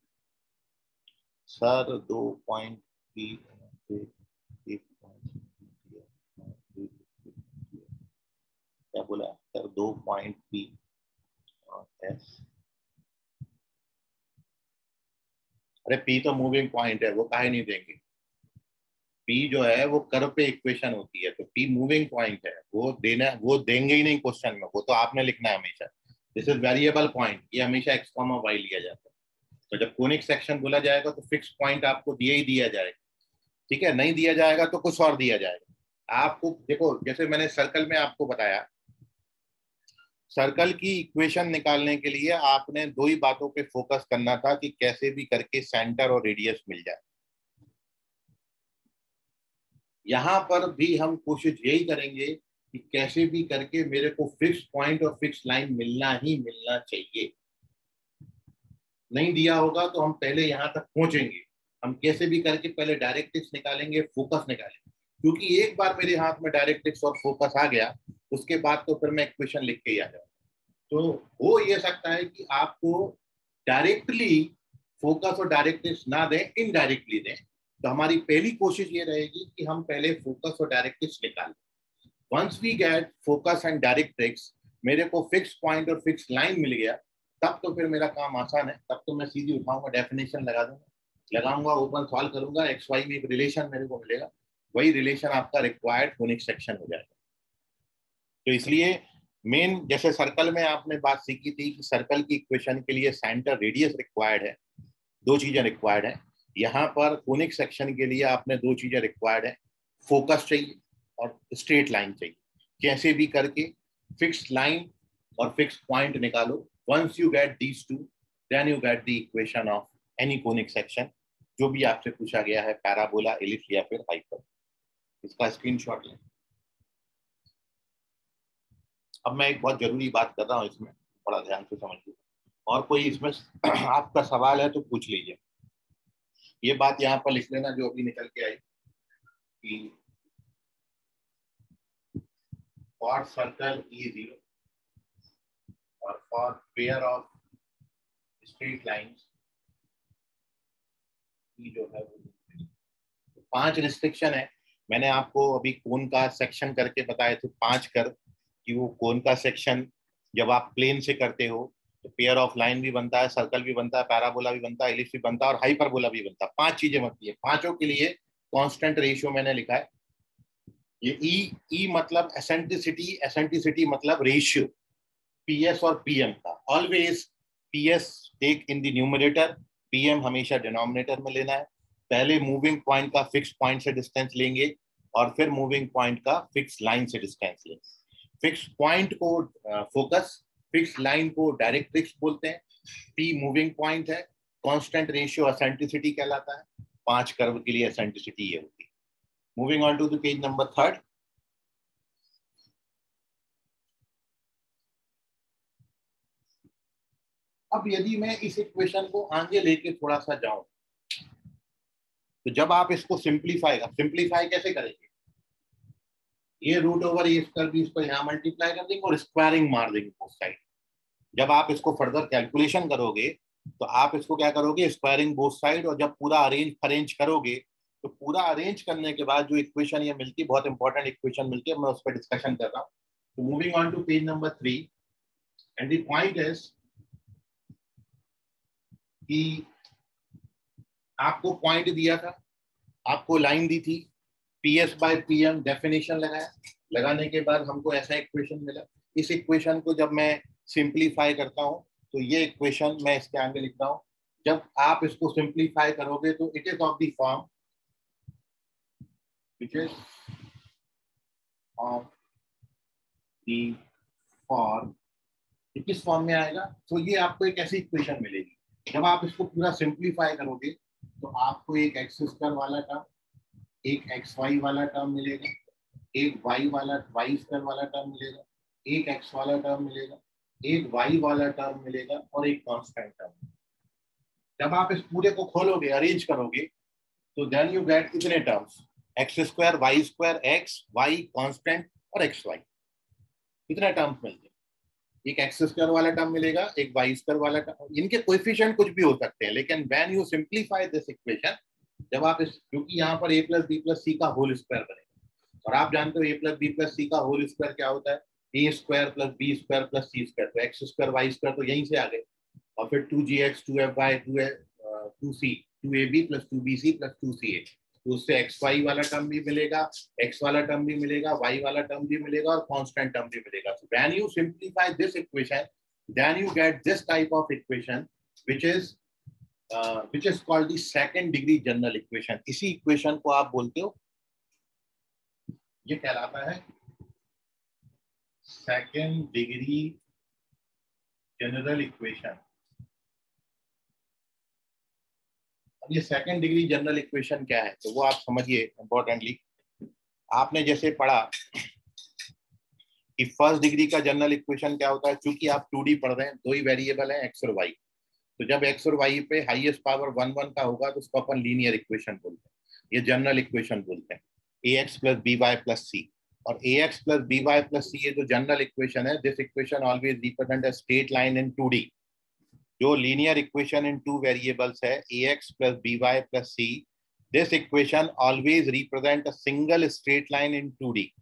Sir दो पॉइंट पी एक क्या बोला सर, दो पॉइंट पी और एस। अरे पी तो मूविंग पॉइंट है, वो काहे नहीं देंगे। पी जो है वो कर्व पे इक्वेशन होती है, तो पी मूविंग पॉइंट है, वो देना, वो देंगे ही नहीं क्वेश्चन में, वो तो आपने लिखना है हमेशा। दिस इज वेरिएबल पॉइंट, ये हमेशा एक्स कॉमा वाई लिया जाता है। तो जब कोनिक सेक्शन बोला जाएगा तो फिक्स पॉइंट आपको दिया ही दिया जाएगा। ठीक है, नहीं दिया जाएगा तो कुछ और दिया जाएगा आपको। देखो जैसे मैंने सर्कल में आपको बताया, सर्कल की इक्वेशन निकालने के लिए आपने दो ही बातों पे फोकस करना था कि कैसे भी करके सेंटर और रेडियस मिल जाए। यहां पर भी हम कोशिश यही करेंगे कि कैसे भी करके मेरे को फिक्स पॉइंट और फिक्स लाइन मिलना ही मिलना चाहिए। नहीं दिया होगा तो हम पहले यहां तक पहुंचेंगे, हम कैसे भी करके पहले डायरेक्ट्रिक्स निकालेंगे, फोकस निकालेंगे, क्योंकि एक बार मेरे हाथ में डायरेक्ट्रिक्स और फोकस आ गया, उसके बाद तो फिर मैं इक्वेशन लिख के ही आ जाऊँ। तो हो ये सकता है कि आपको डायरेक्टली फोकस और डायरेक्ट्रिक्स ना दें, इनडायरेक्टली दें। तो हमारी पहली कोशिश ये रहेगी कि हम पहले फोकस और डायरेक्ट्रिक्स निकालें। Once we get focus and directrix, मेरे को फिक्स पॉइंट और फिक्स लाइन मिल गया, तब तो फिर मेरा काम आसान है। तब तो मैं सीधी उठाऊंगा, डेफिनेशन लगा दूंगा, लगाऊंगा, ओपन सॉल्व करूंगा, एक्स वाई में एक रिलेशन मेरे को मिलेगा, वही रिलेशन आपका रिक्वायर्ड फोनिक सेक्शन हो जाएगा। तो इसलिए मेन, जैसे सर्कल में आपने बात सीखी थी कि सर्कल की इक्वेशन के लिए सेंटर रेडियस रिक्वायर्ड है, दो चीजें रिक्वायर्ड है। यहाँ पर कोनिक सेक्शन के लिए आपने दो चीजें रिक्वायर्ड है, फोकस चाहिए और स्ट्रेट लाइन चाहिए। कैसे भी करके फिक्स लाइन और फिक्स पॉइंट निकालो। Once you get these two, then you get the equation of any conic section, जो भी आपसे पूछा गया है, पैराबोला, एलिप्स या फिर हाइपर। इसका स्क्रीनशॉट लें। अब मैं एक बहुत जरूरी बात कर रहा हूँ, इसमें बड़ा ध्यान से समझिए, और कोई इसमें आपका सवाल है तो पूछ लीजिए। ये बात यहाँ पर लिख लेना जो अभी निकल के आई कि फॉर सर्कल ई जीरो और for pair of straight lines e जो है वो तो पांच रिस्ट्रिक्शन है। मैंने आपको अभी कोन का सेक्शन करके बताए थे पांच कर, कि वो कोन का सेक्शन जब आप प्लेन से करते हो तो पेयर ऑफ लाइन भी बनता है, सर्कल भी बनता है, पैराबोला भी बनता है, एलिप्स भी बनता है और हाइपरबोला भी बनता है। पांच चीजें बनती है। पांचों के लिए कांस्टेंट रेशियो मैंने लिखा है। ये ई ई मतलब एसेंट्रिसिटी, एसेंट्रिसिटी मतलब रेशियो पीएस और पीएम का। Always PS take in the numerator, PM हमेशा डिनोमिनेटर में लेना है। पहले मूविंग पॉइंट का फिक्स पॉइंट से डिस्टेंस लेंगे और फिर मूविंग पॉइंट का फिक्स लाइन से डिस्टेंस लेंगे। फिक्स पॉइंट को फोकस, फिक्स लाइन को डायरेक्ट्रिक्स बोलते हैं, पी मूविंग पॉइंट है, कांस्टेंट रेशियो एसेंट्रिसिटी कहलाता है। पांच कर्व के लिए एसेंट्रिसिटी ये होती है। Moving on to the page number third. अब यदि मैं इस इक्वेशन को आगे लेके थोड़ा सा जाऊं, तो जब आप इसको सिंप्लीफाई सिंप्लीफाई कैसे करेंगे, ये रूट ओवर ए स्क्वायर भी इसको यहाँ मल्टीप्लाई कर देंगे और स्क्वायरिंग मार देंगे बोथ साइड। जब आप इसको फर्दर कैलकुलेशन करोगे तो आप इसको क्या करोगे, स्क्वायरिंग बोथ साइड, और जब पूरा अरेंज अरेंज करोगे तो पूरा अरेंज करने के बाद जो इक्वेशन ये मिलती है, बहुत इंपॉर्टेंट इक्वेशन मिलती है, मैं उस पर डिस्कशन कर रहा हूँ। तो moving on to page number three, and the point is कि आपको पॉइंट दिया था, आपको लाइन दी थी, पीएस बाय पीएम डेफिनेशन लगाया, लगाने के बाद हमको ऐसा इक्वेशन मिला। इस इक्वेशन को जब मैं सिंप्लीफाई करता हूं तो ये इक्वेशन मैं इसके आगे लिखता हूं। जब आप इसको सिंप्लीफाई करोगे तो it is of the form which is of the form, किस फॉर्म में आएगा, तो ये आपको एक ऐसी इक्वेशन मिलेगी। जब आप इसको पूरा सिंप्लीफाई करोगे तो आपको एक एक्स स्क्वायर वाला टर्म, एक एक्स वाई वाला टर्म मिलेगा, एक वाई वाला वाई स्क्वायर वाला टर्म मिलेगा, एक एक्स वाला टर्म मिलेगा, एक वाई वाला टर्म मिलेगा और एक कांस्टेंट टर्म। जब आप इस पूरे को खोलोगे, अरेंज करोगे, तो देन यू गेट कितने terms, x square, Y square, x y constant और एक्स वाई। कितने टर्म्स मिलते हैं, एक एक्स स्क्वायर वाला टर्म मिलेगा, एक वाई स्क्वायर वाला टर्म। इनके कोएफिशिएंट कुछ भी हो सकते हैं, लेकिन when you simplify this equation, जब आप इस, क्योंकि यहाँ पर a plus b plus c का होल स्क्वायर बनेगा, और आप जानते हो a plus b plus c का होल स्क्वायर क्या होता है, A square plus B square plus C square. तो एक्स स्क्वायर वाई स्क्वायर तो यहीं से आ गए, और फिर two G X two F Y two two C two A B plus two B C plus two C A. तो उससे एक्स वाई वाला टर्म भी मिलेगा, एक्स वाला टर्म भी मिलेगा, वाई वाला टर्म भी मिलेगा और कांस्टेंट टर्म भी मिलेगा। So when you simplify this equation, then you get this type of equation, which is uh, which is called the second degree general equation. इसी इक्वेशन को आप बोलते हो, ये कहलाता है सेकेंड डिग्री जनरल इक्वेशन। अब ये सेकेंड डिग्री जनरल इक्वेशन क्या है, तो वो आप समझिए इंपॉर्टेंटली। आपने जैसे पढ़ा कि फर्स्ट डिग्री का जनरल इक्वेशन क्या होता है, क्योंकि आप टू डी पढ़ रहे हैं, दो ही वेरिएबल हैं एक्स और वाई, तो जब एक्स और वाई पे हाईएस्ट पावर वन वन का होगा तो उसको अपन लीनियर इक्वेशन बोलते हैं, ये जनरल इक्वेशन बोलते हैं। A x plus b y plus c, और a x plus b y plus c ये जो जनरल इक्वेशन है, this equation always represent a straight line in two D. जो linear equation in two variables है a x plus b y plus c, this equation always represent a single straight line in two D.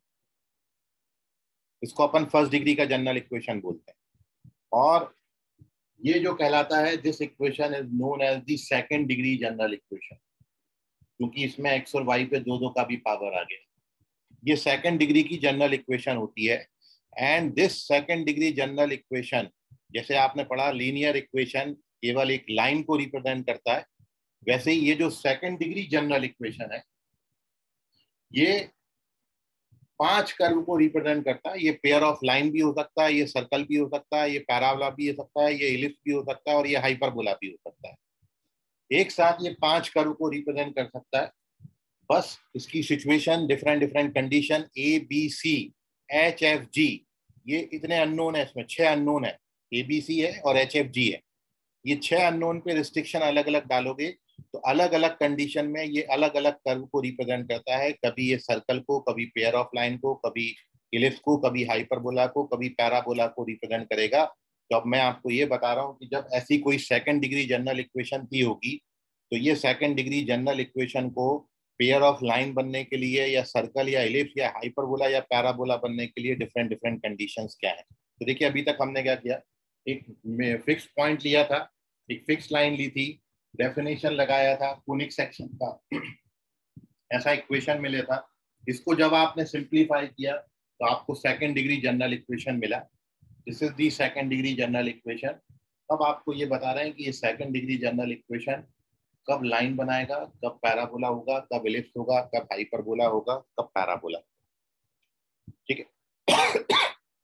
इसको अपन first degree का general equation बोलते हैं। और ये जो कहलाता है, this equation is known as the second degree general equation, क्योंकि इसमें एक्स और वाई पे दो दो का भी पावर आ गया। ये सेकंड डिग्री की जनरल इक्वेशन होती है। And this second degree general equation, जैसे आपने पढ़ा लीनियर इक्वेशन केवल एक लाइन को रिप्रेजेंट करता है, वैसे ही ये जो सेकंड डिग्री जनरल इक्वेशन है ये पांच कर्व को रिप्रेजेंट करता है। ये पेयर ऑफ लाइन भी हो सकता है, ये सर्कल भी हो सकता है, ये पैराबोला भी हो सकता है, ये इलिप्स भी हो सकता है, और ये हाइपरबोला भी हो सकता है। एक साथ ये पांच कर्व को रिप्रेजेंट कर सकता है। बस इसकी situation, different different condition, a B c h F g, ये इतने अननोन है, इसमें छह अननोन है, ए बी सी है और एच एफ जी है। ये छह अननोन पे रिस्ट्रिक्शन अलग अलग डालोगे तो अलग अलग कंडीशन में ये अलग अलग कर्व को रिप्रेजेंट करता है। कभी ये सर्कल को, कभी पेयर ऑफ लाइन को, कभी इलिप्स को, कभी हाइपरबोला को, कभी पैराबोला को रिप्रेजेंट करेगा। तो अब मैं आपको ये बता रहा हूँ कि जब ऐसी कोई सेकंड डिग्री जनरल इक्वेशन दी होगी तो ये सेकंड डिग्री जनरल इक्वेशन को पेयर ऑफ लाइन बनने के लिए, या सर्कल या इलिप्स या हाइपरबोला या पैराबोला बनने के लिए डिफरेंट डिफरेंट कंडीशंस क्या है। तो देखिए अभी तक हमने क्या किया, एक फिक्स पॉइंट लिया था, एक फिक्स लाइन ली थी, डेफिनेशन लगाया था कोनिक सेक्शन का, ऐसा इक्वेशन मिला था। इसको जब आपने सिंप्लीफाई किया तो आपको सेकंड डिग्री जनरल इक्वेशन मिला। This is the second degree general equation. अब आपको ये बता रहे हैं कि ये सेकंड डिग्री जनरल इक्वेशन कब लाइन बनाएगा, कब पैराबोला होगा, कब इलिप्स होगा, कब हाइपरबोला होगा, कब पैराबोला। ठीक है।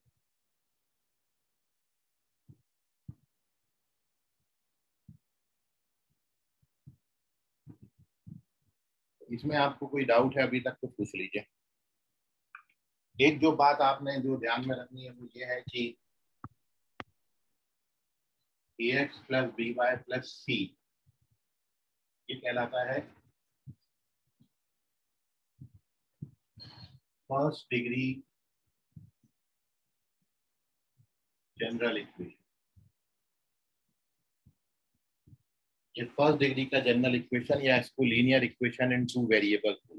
इसमें आपको कोई डाउट है अभी तक तो पूछ लीजिए। एक जो बात आपने जो ध्यान में रखनी है वो ये है कि a x plus b y plus c ये कहलाता है फर्स्ट डिग्री जनरल इक्वेशन। ये फर्स्ट डिग्री का जनरल इक्वेशन, या इसको linear equation in two variables बोलते हैं।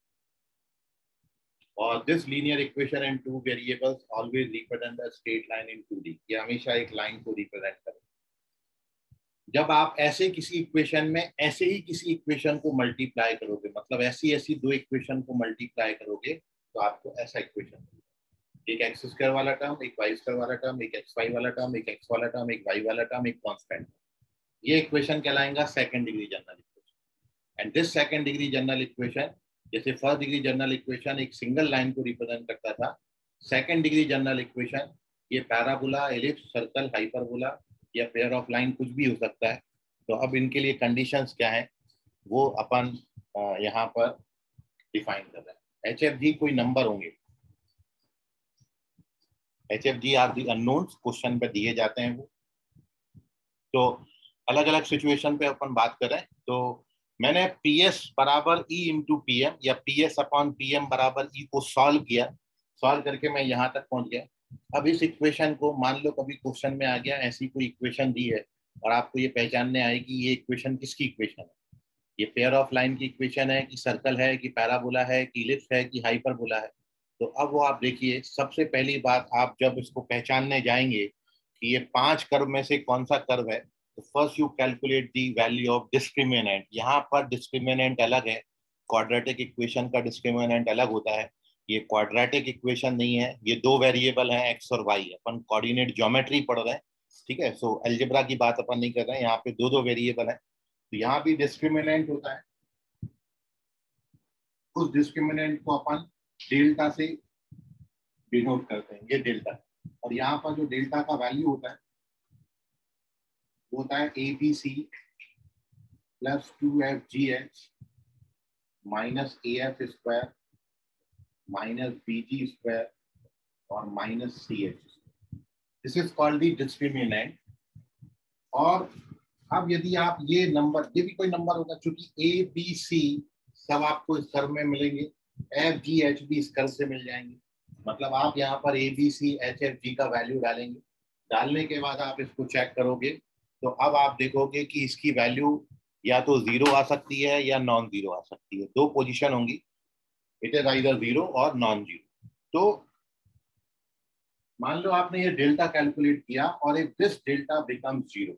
और this linear equation in two variables always represent a straight line in two D. ये हमेशा एक लाइन को रिप्रेजेंट करेगा। जब आप ऐसे किसी इक्वेशन में ऐसे ही किसी इक्वेशन को मल्टीप्लाई करोगे, मतलब ऐसी ऐसी दो इक्वेशन को मल्टीप्लाई करोगे तो आपको ऐसा इक्वेशन मिलेगा। एक एक्स स्क्वायर वाला टर्म, एक वाई स्क्वायर वाला टर्म, एक एक्स वाई वाला टर्म, एक एक्स वाला टर्म, एक वाई वाला टर्म, एक कांस्टेंट। ये इक्वेशन कहलाएगा second degree general equation. And this second degree general equation, जैसे फर्स्ट डिग्री जनरल इक्वेशन एक सिंगल लाइन को रिप्रेजेंट करता था, सेकंड डिग्री जनरल इक्वेशन ये पैराबोला, एलिप्स, सर्कल, हाइपरबोला या पेयर ऑफ लाइन कुछ भी हो सकता है। तो अब इनके लिए कंडीशंस क्या है वो अपन यहाँ पर डिफाइन कर रहे हैं। एच एफ जी कोई नंबर होंगे, H F G R the unknowns, question पे दिए जाते हैं वो। तो अलग अलग सिचुएशन पे अपन बात करें तो मैंने पी एस बराबर ई इंटू पी एम या P S upon P M बराबर ई को सॉल्व किया। सॉल्व करके मैं यहाँ तक पहुंच गया। अब इस इक्वेशन को मान लो कभी क्वेश्चन में आ गया, ऐसी कोई इक्वेशन दी है और आपको ये पहचानने आए कि ये इक्वेशन किसकी इक्वेशन है, ये पेयर ऑफ लाइन की इक्वेशन है कि सर्कल है कि पैराबोला है कि इलिप्स है कि हाइपरबोला है। तो अब वो आप देखिए, सबसे पहली बात आप जब इसको पहचानने जाएंगे कि ये पांच कर्व में से कौन सा कर्व है, तो first you calculate the value of discriminant. यहाँ पर डिस्क्रिमिनेंट अलग है, क्वाड्रेटिक इक्वेशन का डिस्क्रिमिनेंट अलग होता है। ये क्वाड्रेटिक इक्वेशन नहीं है, ये दो वेरिएबल हैं एक्स और वाई। अपन कोऑर्डिनेट ज्योमेट्री पढ़ रहे हैं, ठीक है। सो अलजेब्रा की बात अपन नहीं कर रहे हैं, यहाँ पे दो दो वेरिएबल है। तो यहाँ भी डिस्क्रिमिनेंट होता है, उस डिस्क्रिमिनेंट को अपन डेल्टा से डिनोट करते हैं, ये डेल्टा। और यहाँ पर जो डेल्टा का वैल्यू होता है वो होता है A B C plus two F G H minus A F square minus b g square और minus c h. This is called the discriminant. और अब यदि आप ये नंबर, ये भी कोई नंबर होगा, चूंकि ए बी सी सब आपको इस कर्व में मिलेंगे, एफ जी एच बी इस कर्व से मिल जाएंगे। मतलब आप यहाँ पर a B c h F g का वैल्यू डालेंगे, डालने के बाद आप इसको चेक करोगे तो अब आप देखोगे कि इसकी वैल्यू या तो जीरो आ सकती है या नॉन जीरो आ सकती है। दो पोजीशन होंगी, इट इज आइदर जीरो और नॉन जीरो। तो मान लो आपने ये डेल्टा कैलकुलेट किया और if this delta becomes zero,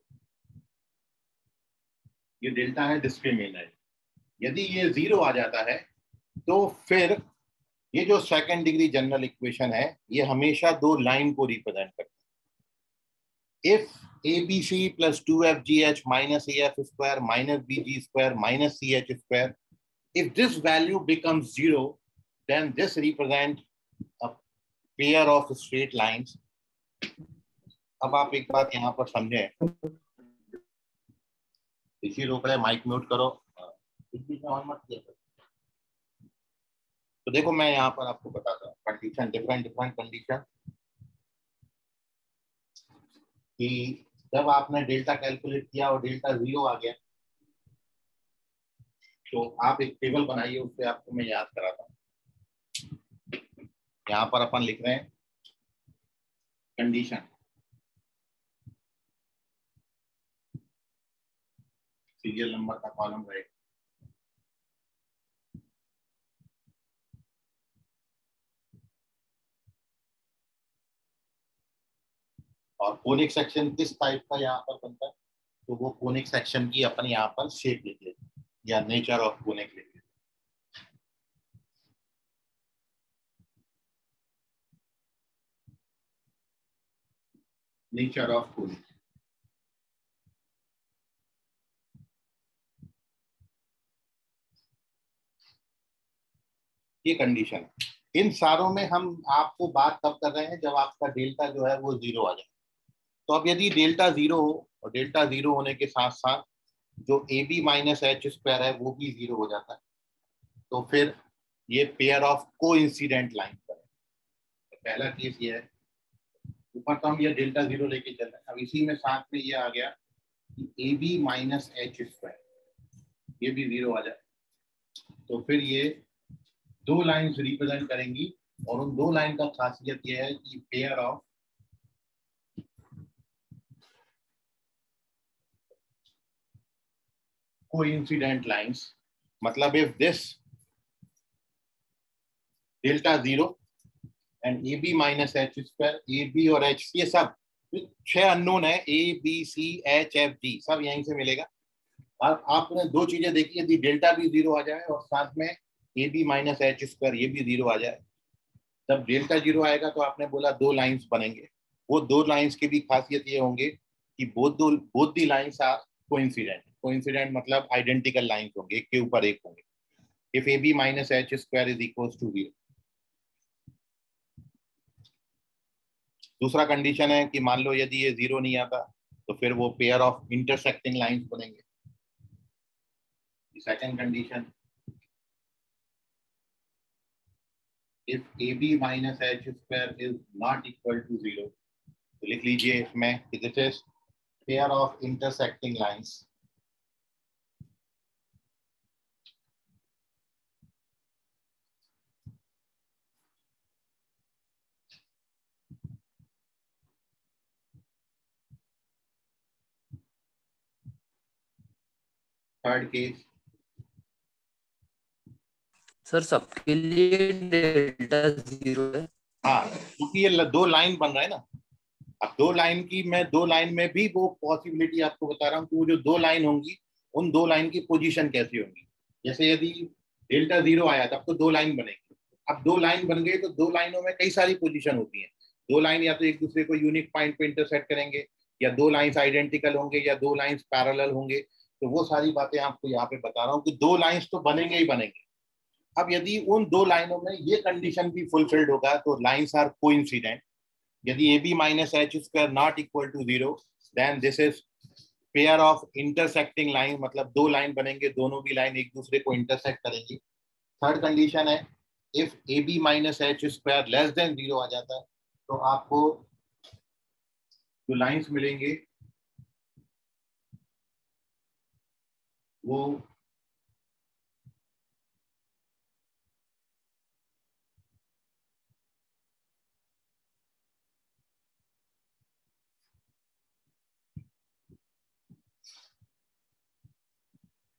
ये डेल्टा है डिस्क्रिमिनेंट, यदि ये जीरो आ जाता है तो फिर ये जो सेकंड डिग्री जनरल इक्वेशन है ये हमेशा दो लाइन को रिप्रेजेंट करता है। If a B C plus two F G H minus A F square minus b g square minus c h square, if this value becomes zero, then this represent a pair of straight lines. अब आप एक बात यहाँ पर समझें, इसी रोक रहे, माइक म्यूट करो, ऑन मत किया करो। तो देखो मैं यहाँ पर आपको बताता हूँ कंडीशन, डिफरेंट डिफरेंट कंडीशन, कि जब आपने डेल्टा कैलकुलेट किया और डेल्टा जीरो आ गया तो आप एक टेबल बनाइए, उससे आपको मैं याद कराता हूँ। यहाँ पर अपन लिख रहे हैं कंडीशन, सीरियल नंबर का कॉलम रहेगा, और कोनिक सेक्शन किस टाइप का यहाँ पर बनता है तो वो कोनिक सेक्शन की अपन यहाँ पर शेप लिख लेते हैं या नेचर ऑफ कोनिक लिख लेते हैं। नेचर ऑफ कोनिक, ये कंडीशन है। इन सारों में हम आपको बात तब कर रहे हैं जब आपका डेल्टा जो है वो जीरो आ जाए। तो अब यदि डेल्टा जीरो हो और डेल्टा जीरो होने के साथ साथ जो a B minus H square है वो भी जीरो हो जाता है, तो फिर ये pair of coincident line करें। तो पहला केस ये है, ऊपर तो हम ये डेल्टा जीरो लेके चल रहे हैं, अब इसी में साथ में ये आ गया कि a B minus H square, ये भी जीरो आ जाए, तो फिर ये दो लाइंस रिप्रेजेंट करेंगी और उन दो लाइन का खासियत ये है कि पेयर ऑफ कोइंसिडेंट लाइंस, मतलब if this delta zero and a B minus H square, a b और एच, ये सब छह अननोन है, A B c h F g सब यहीं से मिलेगा। और आपने दो चीजें देखी, यदि डेल्टा भी जीरो आ जाए और साथ में A B minus H square ये भी जीरो आ जाए, जब डेल्टा जीरो आएगा तो आपने बोला दो लाइंस बनेंगे। वो दो लाइंस की भी खासियत ये होंगे कि बोथ दो both the lines are coincident. Coincident मतलब आइडेंटिकल लाइंस होंगे, एक के ऊपर एक होंगे। If a B minus H square is equal to zero. दूसरा कंडीशन है कि मान लो यदि ये जीरो नहीं आता तो फिर वो पेयर ऑफ इंटरसेक्टिंग लाइंस बनेंगे। Second condition, if A B minus H square is not equal to zero, तो लिख लीजिए इसमें कि this is pair of intersecting lines third case. Sir सबके लिए डेल्टा जीरो है। हाँ, क्योंकि ये दो लाइन बन रहा है ना, अब दो लाइन की मैं दो लाइन में भी वो पॉसिबिलिटी आपको बता रहा हूँ कि वो जो दो लाइन होंगी उन दो लाइन की पोजीशन कैसी होंगी। जैसे यदि डेल्टा जीरो आया तब तो दो लाइन बनेगी, अब दो लाइन बन गई तो दो लाइनों में कई सारी पोजीशन होती हैं। दो लाइन या तो एक दूसरे को यूनिक पॉइंट पे इंटरसेक्ट करेंगे, या दो लाइंस आइडेंटिकल होंगे, या दो लाइंस पैरेलल होंगे। तो वो सारी बातें आपको यहाँ पे बता रहा हूँ कि दो लाइंस तो बनेंगे ही बनेंगे। अब यदि उन दो लाइनों में ये कंडीशन भी फुलफिल्ड होगा तो लाइंस आर कोइंसिडेंट। यदि a B minus H square not equal to zero, then this is pair of intersecting line, मतलब दो लाइन बनेंगे, दोनों भी लाइन एक दूसरे को इंटरसेक्ट करेंगी। थर्ड कंडीशन है, if a B minus H square less than zero आ जाता है तो आपको जो लाइंस मिलेंगे वो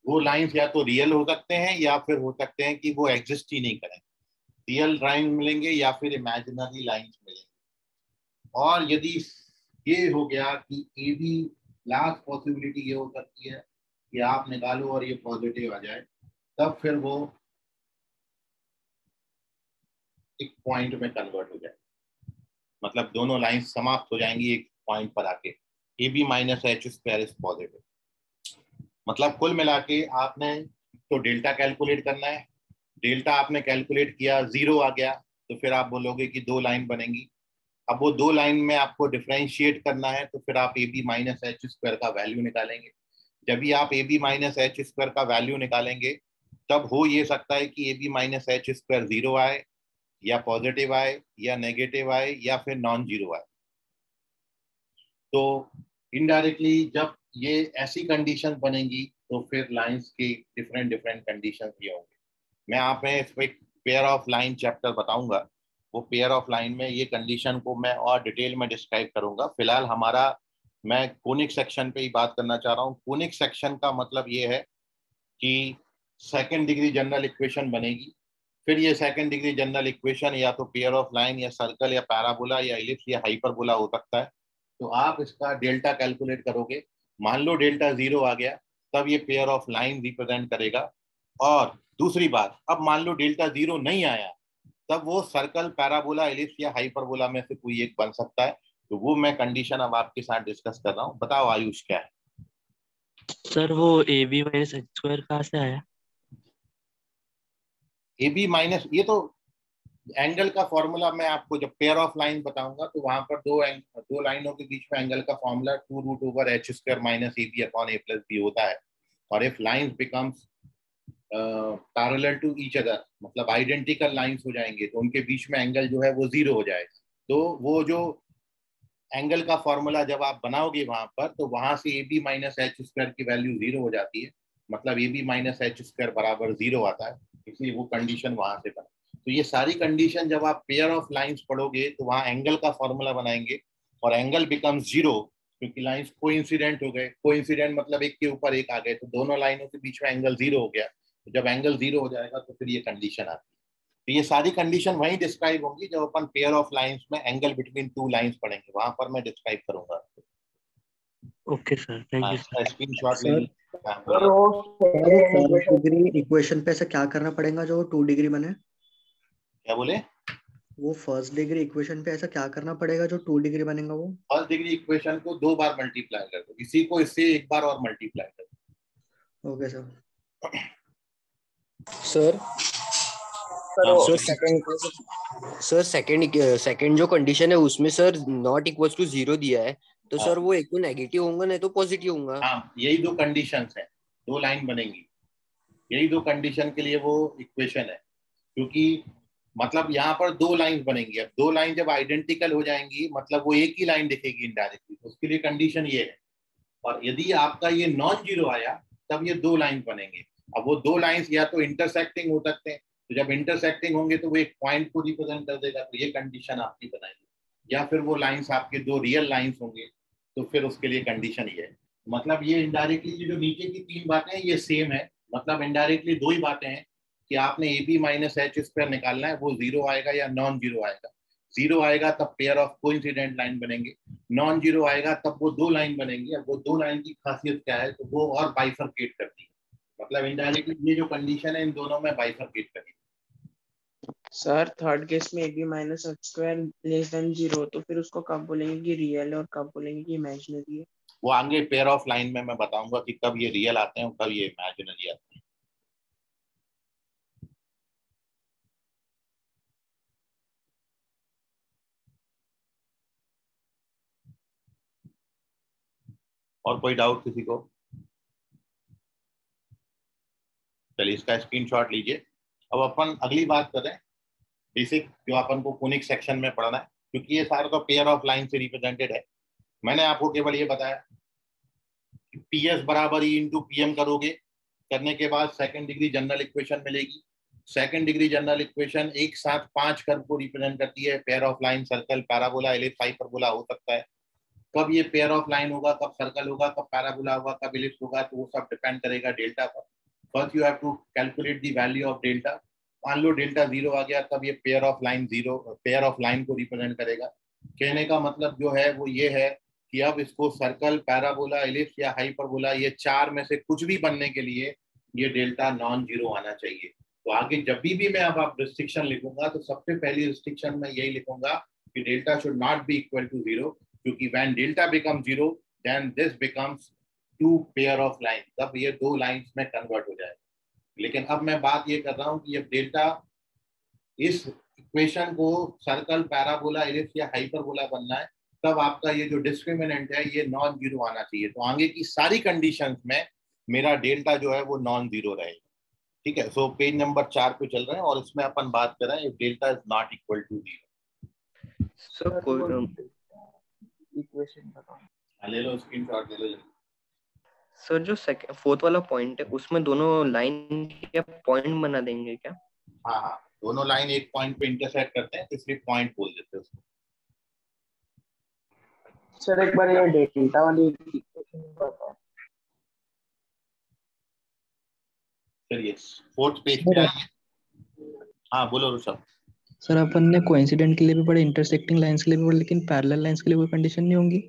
वो लाइंस या तो रियल हो सकते हैं या फिर हो सकते हैं कि वो एग्जिस्ट ही नहीं करें। रियल लाइन मिलेंगे या फिर इमेजिनरी लाइंस मिलेंगे। और यदि ये हो गया कि ए बी, लास्ट पॉसिबिलिटी ये हो सकती है कि आप निकालो और ये पॉजिटिव आ जाए, तब फिर वो एक पॉइंट में कन्वर्ट हो जाए, मतलब दोनों लाइंस समाप्त हो जाएंगी एक पॉइंट पर आके। A B minus H square is positive. मतलब कुल मिला के आपने तो डेल्टा कैलकुलेट करना है। डेल्टा आपने कैलकुलेट किया, जीरो आ गया, तो फिर आप बोलोगे कि दो लाइन बनेंगी। अब वो दो लाइन में आपको डिफरेंशिएट करना है, तो फिर आप A B minus H square का वैल्यू निकालेंगे। जब भी आप A B minus H square का वैल्यू निकालेंगे, तब हो ये सकता है कि a B minus H square zero आए, या पॉजिटिव आए, या नेगेटिव आए, या फिर नॉन जीरो आए। तो इनडायरेक्टली जब ये ऐसी कंडीशन बनेंगी, तो फिर लाइंस के डिफरेंट डिफरेंट कंडीशन ये होंगे। मैं आप में इस पर पेयर ऑफ लाइन चैप्टर बताऊंगा। वो पेयर ऑफ लाइन में ये कंडीशन को मैं और डिटेल में डिस्क्राइब करूंगा। फिलहाल हमारा, मैं कोनिक सेक्शन पे ही बात करना चाह रहा हूँ। कोनिक सेक्शन का मतलब ये है कि सेकेंड डिग्री जनरल इक्वेशन बनेगी। फिर ये सेकेंड डिग्री जनरल इक्वेशन या तो पेयर ऑफ लाइन या सर्कल या पैराबोला या इलिप्स या हाइपरबोला हो सकता है। तो आप इसका डेल्टा कैलकुलेट करोगे, मान लो डेल्टा जीरो आ गया, तब ये पेयर ऑफ लाइन रिप्रेजेंट करेगा। और दूसरी बात, अब मान लो डेल्टा जीरो नहीं आया, तब वो सर्कल, पैराबोला, इलिप्स या हाइपरबोला में से कोई एक बन सकता है। तो वो मैं कंडीशन अब आपके साथ डिस्कस कर रहा हूँ। बताओ आयुष क्या है? सर वो a B minus H square कहाँ से आया? ए बी माइनस, ये तो एंगल का फॉर्मूला मैं आपको जब पेयर ऑफ लाइन बताऊंगा तो वहां पर दो दो लाइनों के बीच में एंगल का formula two root over H square minus A B upon A plus b होता है। और if lines becomes parallel to each other, मतलब आइडेंटिकल लाइंस हो जाएंगे, तो उनके बीच में एंगल जो है वो जीरो हो जाएगा। तो वो जो एंगल का फॉर्मूला जब आप बनाओगे वहां पर, तो वहां से A B minus H square की वैल्यू जीरो हो जाती है, मतलब A B minus H square बराबर जीरो आता है, इसलिए वो कंडीशन वहां से बना। तो ये सारी कंडीशन जब आप पेयर ऑफ लाइंस पढ़ोगे तो वहां एंगल का फॉर्मूला बनाएंगे और एंगल बिकम्स जीरो, क्योंकि लाइंस कोइंसिडेंट हो गए। कोइंसिडेंट मतलब एक के ऊपर एक आ गए, तो दोनों लाइनों के बीच में एंगल जीरो हो गया। तो जब एंगल जीरो हो जाएगा तो फिर ये कंडीशन आती है। तो ये सारी कंडीशन वहीं डिस्क्राइब होंगी जब अपन पेयर ऑफ लाइंस में एंगल बिटवीन टू लाइंस पढ़ेंगे, वहां पर मैं डिस्क्राइब करूंगा। Okay sir, thank you sir. Screenshot ले सर लीजिए। हाँ, सर बोलिए। वो फर्स्ट डिग्री इक्वेशन पे ऐसा क्या करना पड़ेगा जो टू डिग्री बने? क्या बोले? वो फर्स्ट डिग्री इक्वेशन पे ऐसा क्या करना पड़ेगा जो टू डिग्री बनेगा वो? फर्स्ट डिग्री इक्वेशन को दो बार मल्टीप्लाई कर दो, इसी को इससे एक बार और मल्टीप्लाई कर दो। Okay sir. सर हाँ, sir second sir second second जो कंडीशन है उसमें sir not equal to zero दिया है, तो हाँ। सर वो एक तो नेगेटिव होगा नहीं तो पॉजिटिव होगा। हाँ, यही दो कंडीशंस हैं, दो लाइन बनेंगी। यही दो कंडीशन के लिए वो इक्वेशन है, क्योंकि मतलब यहाँ पर दो लाइन बनेंगी। अब दो लाइन जब आइडेंटिकल हो जाएंगी, मतलब वो एक ही लाइन दिखेगी इनडायरेक्टली, उसके लिए कंडीशन ये है। और यदि आपका ये नॉन जीरो आया, तब ये दो लाइन बनेंगे। अब वो दो लाइंस या तो इंटरसेक्टिंग हो सकते हैं, तो जब इंटरसेक्टिंग होंगे तो वो एक पॉइंट को रिप्रेजेंट कर देगा, तो ये कंडीशन आपकी बनाएगी। या फिर वो लाइंस आपके दो रियल लाइंस होंगे, तो फिर उसके लिए कंडीशन ये है। मतलब ये इनडायरेक्टली जो नीचे की तीन बातें हैं ये सेम है, मतलब इनडायरेक्टली दो ही बातें हैं कि आपने A B minus H square निकालना है, वो जीरो आएगा या नॉन जीरो आएगा। जीरो आएगा तब पेयर ऑफ कोइंसिडेंट लाइन बनेंगे, नॉन जीरो आएगा तब वो दो लाइन बनेंगी। अब वो दो लाइन की खासियत क्या है, तो वो और बाइफरकेट करती है, मतलब इनडायरेक्टली ये जो कंडीशन है इन दोनों में बाइफरकेट करेगी। सर थर्ड केस में A B minus H square less than zero, तो फिर उसको कब बोलेंगे कि रियल है और कब बोलेंगे कि इमेजिनरी है? वो आगे पेयर ऑफ लाइन में मैं बताऊंगा कि कब ये रियल आते हैं और कब ये इमेजिनरी आते हैं। और कोई डाउट किसी को? चलिए इसका स्क्रीनशॉट लीजिए। अब अपन अगली बात करें, बेसिक जो अपन को कोनिक सेक्शन में पढ़ना है, क्योंकि ये सारा तो पेयर ऑफ लाइन से रिप्रेजेंटेड है। मैंने आपको केवल ये बताया कि पी एस बराबर ई इंटू पी एम करोगे, करने के बाद सेकंड डिग्री जनरल इक्वेशन मिलेगी। सेकंड डिग्री जनरल इक्वेशन एक साथ पांच कर्व को रिप्रेजेंट करती है, pair of line, circle, parabola, ellipse, hyperbola हो सकता है। कब ये पेयर ऑफ लाइन होगा, कब सर्कल होगा, कब पैराबोला होगा, कब इलिप्स होगा, तो वो सब डिपेंड करेगा डेल्टा पर। First you have to calculate the value of delta. मान लो डेल्टा जीरो आ गया, तब ये pair of line zero pair of line को रिप्रेजेंट करेगा। कहने का मतलब जो है वो ये है कि अब इसको सर्कल, पैराबोला, एलिप्स या हाइपरबोला, ये चार में से कुछ भी बनने के लिए ये डेल्टा नॉन जीरो आना चाहिए। तो आगे जब भी भी मैं अब आप रिस्ट्रिक्शन लिखूंगा तो सबसे पहली रिस्ट्रिक्शन मैं यही लिखूंगा कि delta should not be equal to zero, क्योंकि when delta become zero then this becomes two pair of line, तब ये दो लाइंस में कन्वर्ट हो जाएगा। लेकिन अब मैं बात ये कर रहा हूँ कि जब डेल्टा इस इक्वेशन को सर्कल, पैराबोला, एलिप्स या हाइपरबोला बनना है, तब आपका ये जो डिस्क्रिमिनेंट है ये नॉन जीरो आना चाहिए। तो आगे की सारी कंडीशंस में मेरा डेल्टा जो है वो नॉन जीरो रहेगा। ठीक है, सो पेज नंबर चार पे चल रहे हैं और इसमें अपन बात कर रहे हैं delta is not equal to zero. Sir कोई इक्वेशन बताओ। ले लो स्क्रीनशॉट ले लो। सर जो सेकंड फोर्थ वाला पॉइंट है उसमें दोनों लाइन क्या पॉइंट बना देंगे क्या? हाँ हाँ, दोनों लाइन एक पॉइंट पे इंटरसेक्ट करते हैं, इसलिए पॉइंट बोल देते हैं उसको। सर एक बार ये डेल्टा वाली इक्वेशन बताओ। चलिए फोर्थ पेज पे आइए। हाँ बोलो ऋषभ। सर अपन ने कोइंसिडेंट के लिए भी पढ़े, इंटरसेक्टिंग लाइंस के लिए भी पढ़े, लेकिन पैरेलल लाइंस के लिए कोई कंडीशन नहीं होंगी?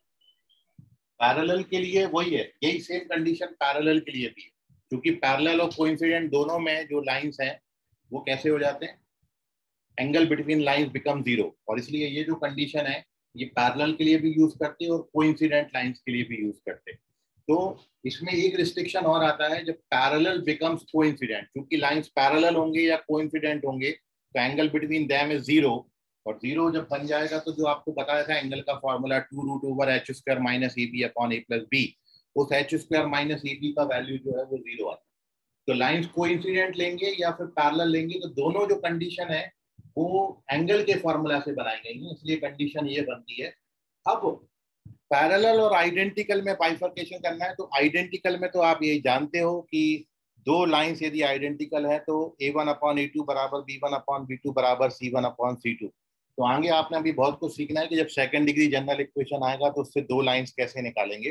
पैरेलल के लिए वही है, यही सेम कंडीशन पैरेलल के लिए भी है, क्योंकि पैरेलल और कोइंसिडेंट दोनों में जो लाइंस हैं वो कैसे हो जाते हैं, angle between lines become zero, और इसलिए ये जो कंडीशन है ये पैरेलल के लिए भी यूज करते हैं और कोइंसिडेंट लाइंस के लिए भी यूज करते हैं। तो इसमें एक रिस्ट्रिक्शन और आता है, जब पैरेलल बिकम्स कोइंसिडेंट, क्योंकि लाइंस पैरेलल होंगे या कोइंसिडेंट होंगे तो angle between them is zero, और जीरो जब बन जाएगा तो जो आपको बताया था एंगल का formula two root over H square minus A B upon A plus B, उस एच स्क्वायर माइनस ए बी का वैल्यू जो है वो जीरो आता है। तो लाइंस कोइंसिडेंट लेंगे या फिर पैरेलल लेंगे तो दोनों जो कंडीशन है वो एंगल के फॉर्मूला से बनाई गई है, इसलिए कंडीशन ये बनती है। अब पैरेलल और आइडेंटिकल में बाइफर्केशन करना है, तो आइडेंटिकल में तो आप ये जानते हो कि दो लाइंस यदि आइडेंटिकल है तो A one upon A two बराबर B one upon B two बराबर C one upon C two. तो आगे आपने अभी बहुत कुछ सीखना है कि जब सेकंड डिग्री जनरल इक्वेशन आएगा तो उससे दो लाइंस कैसे निकालेंगे।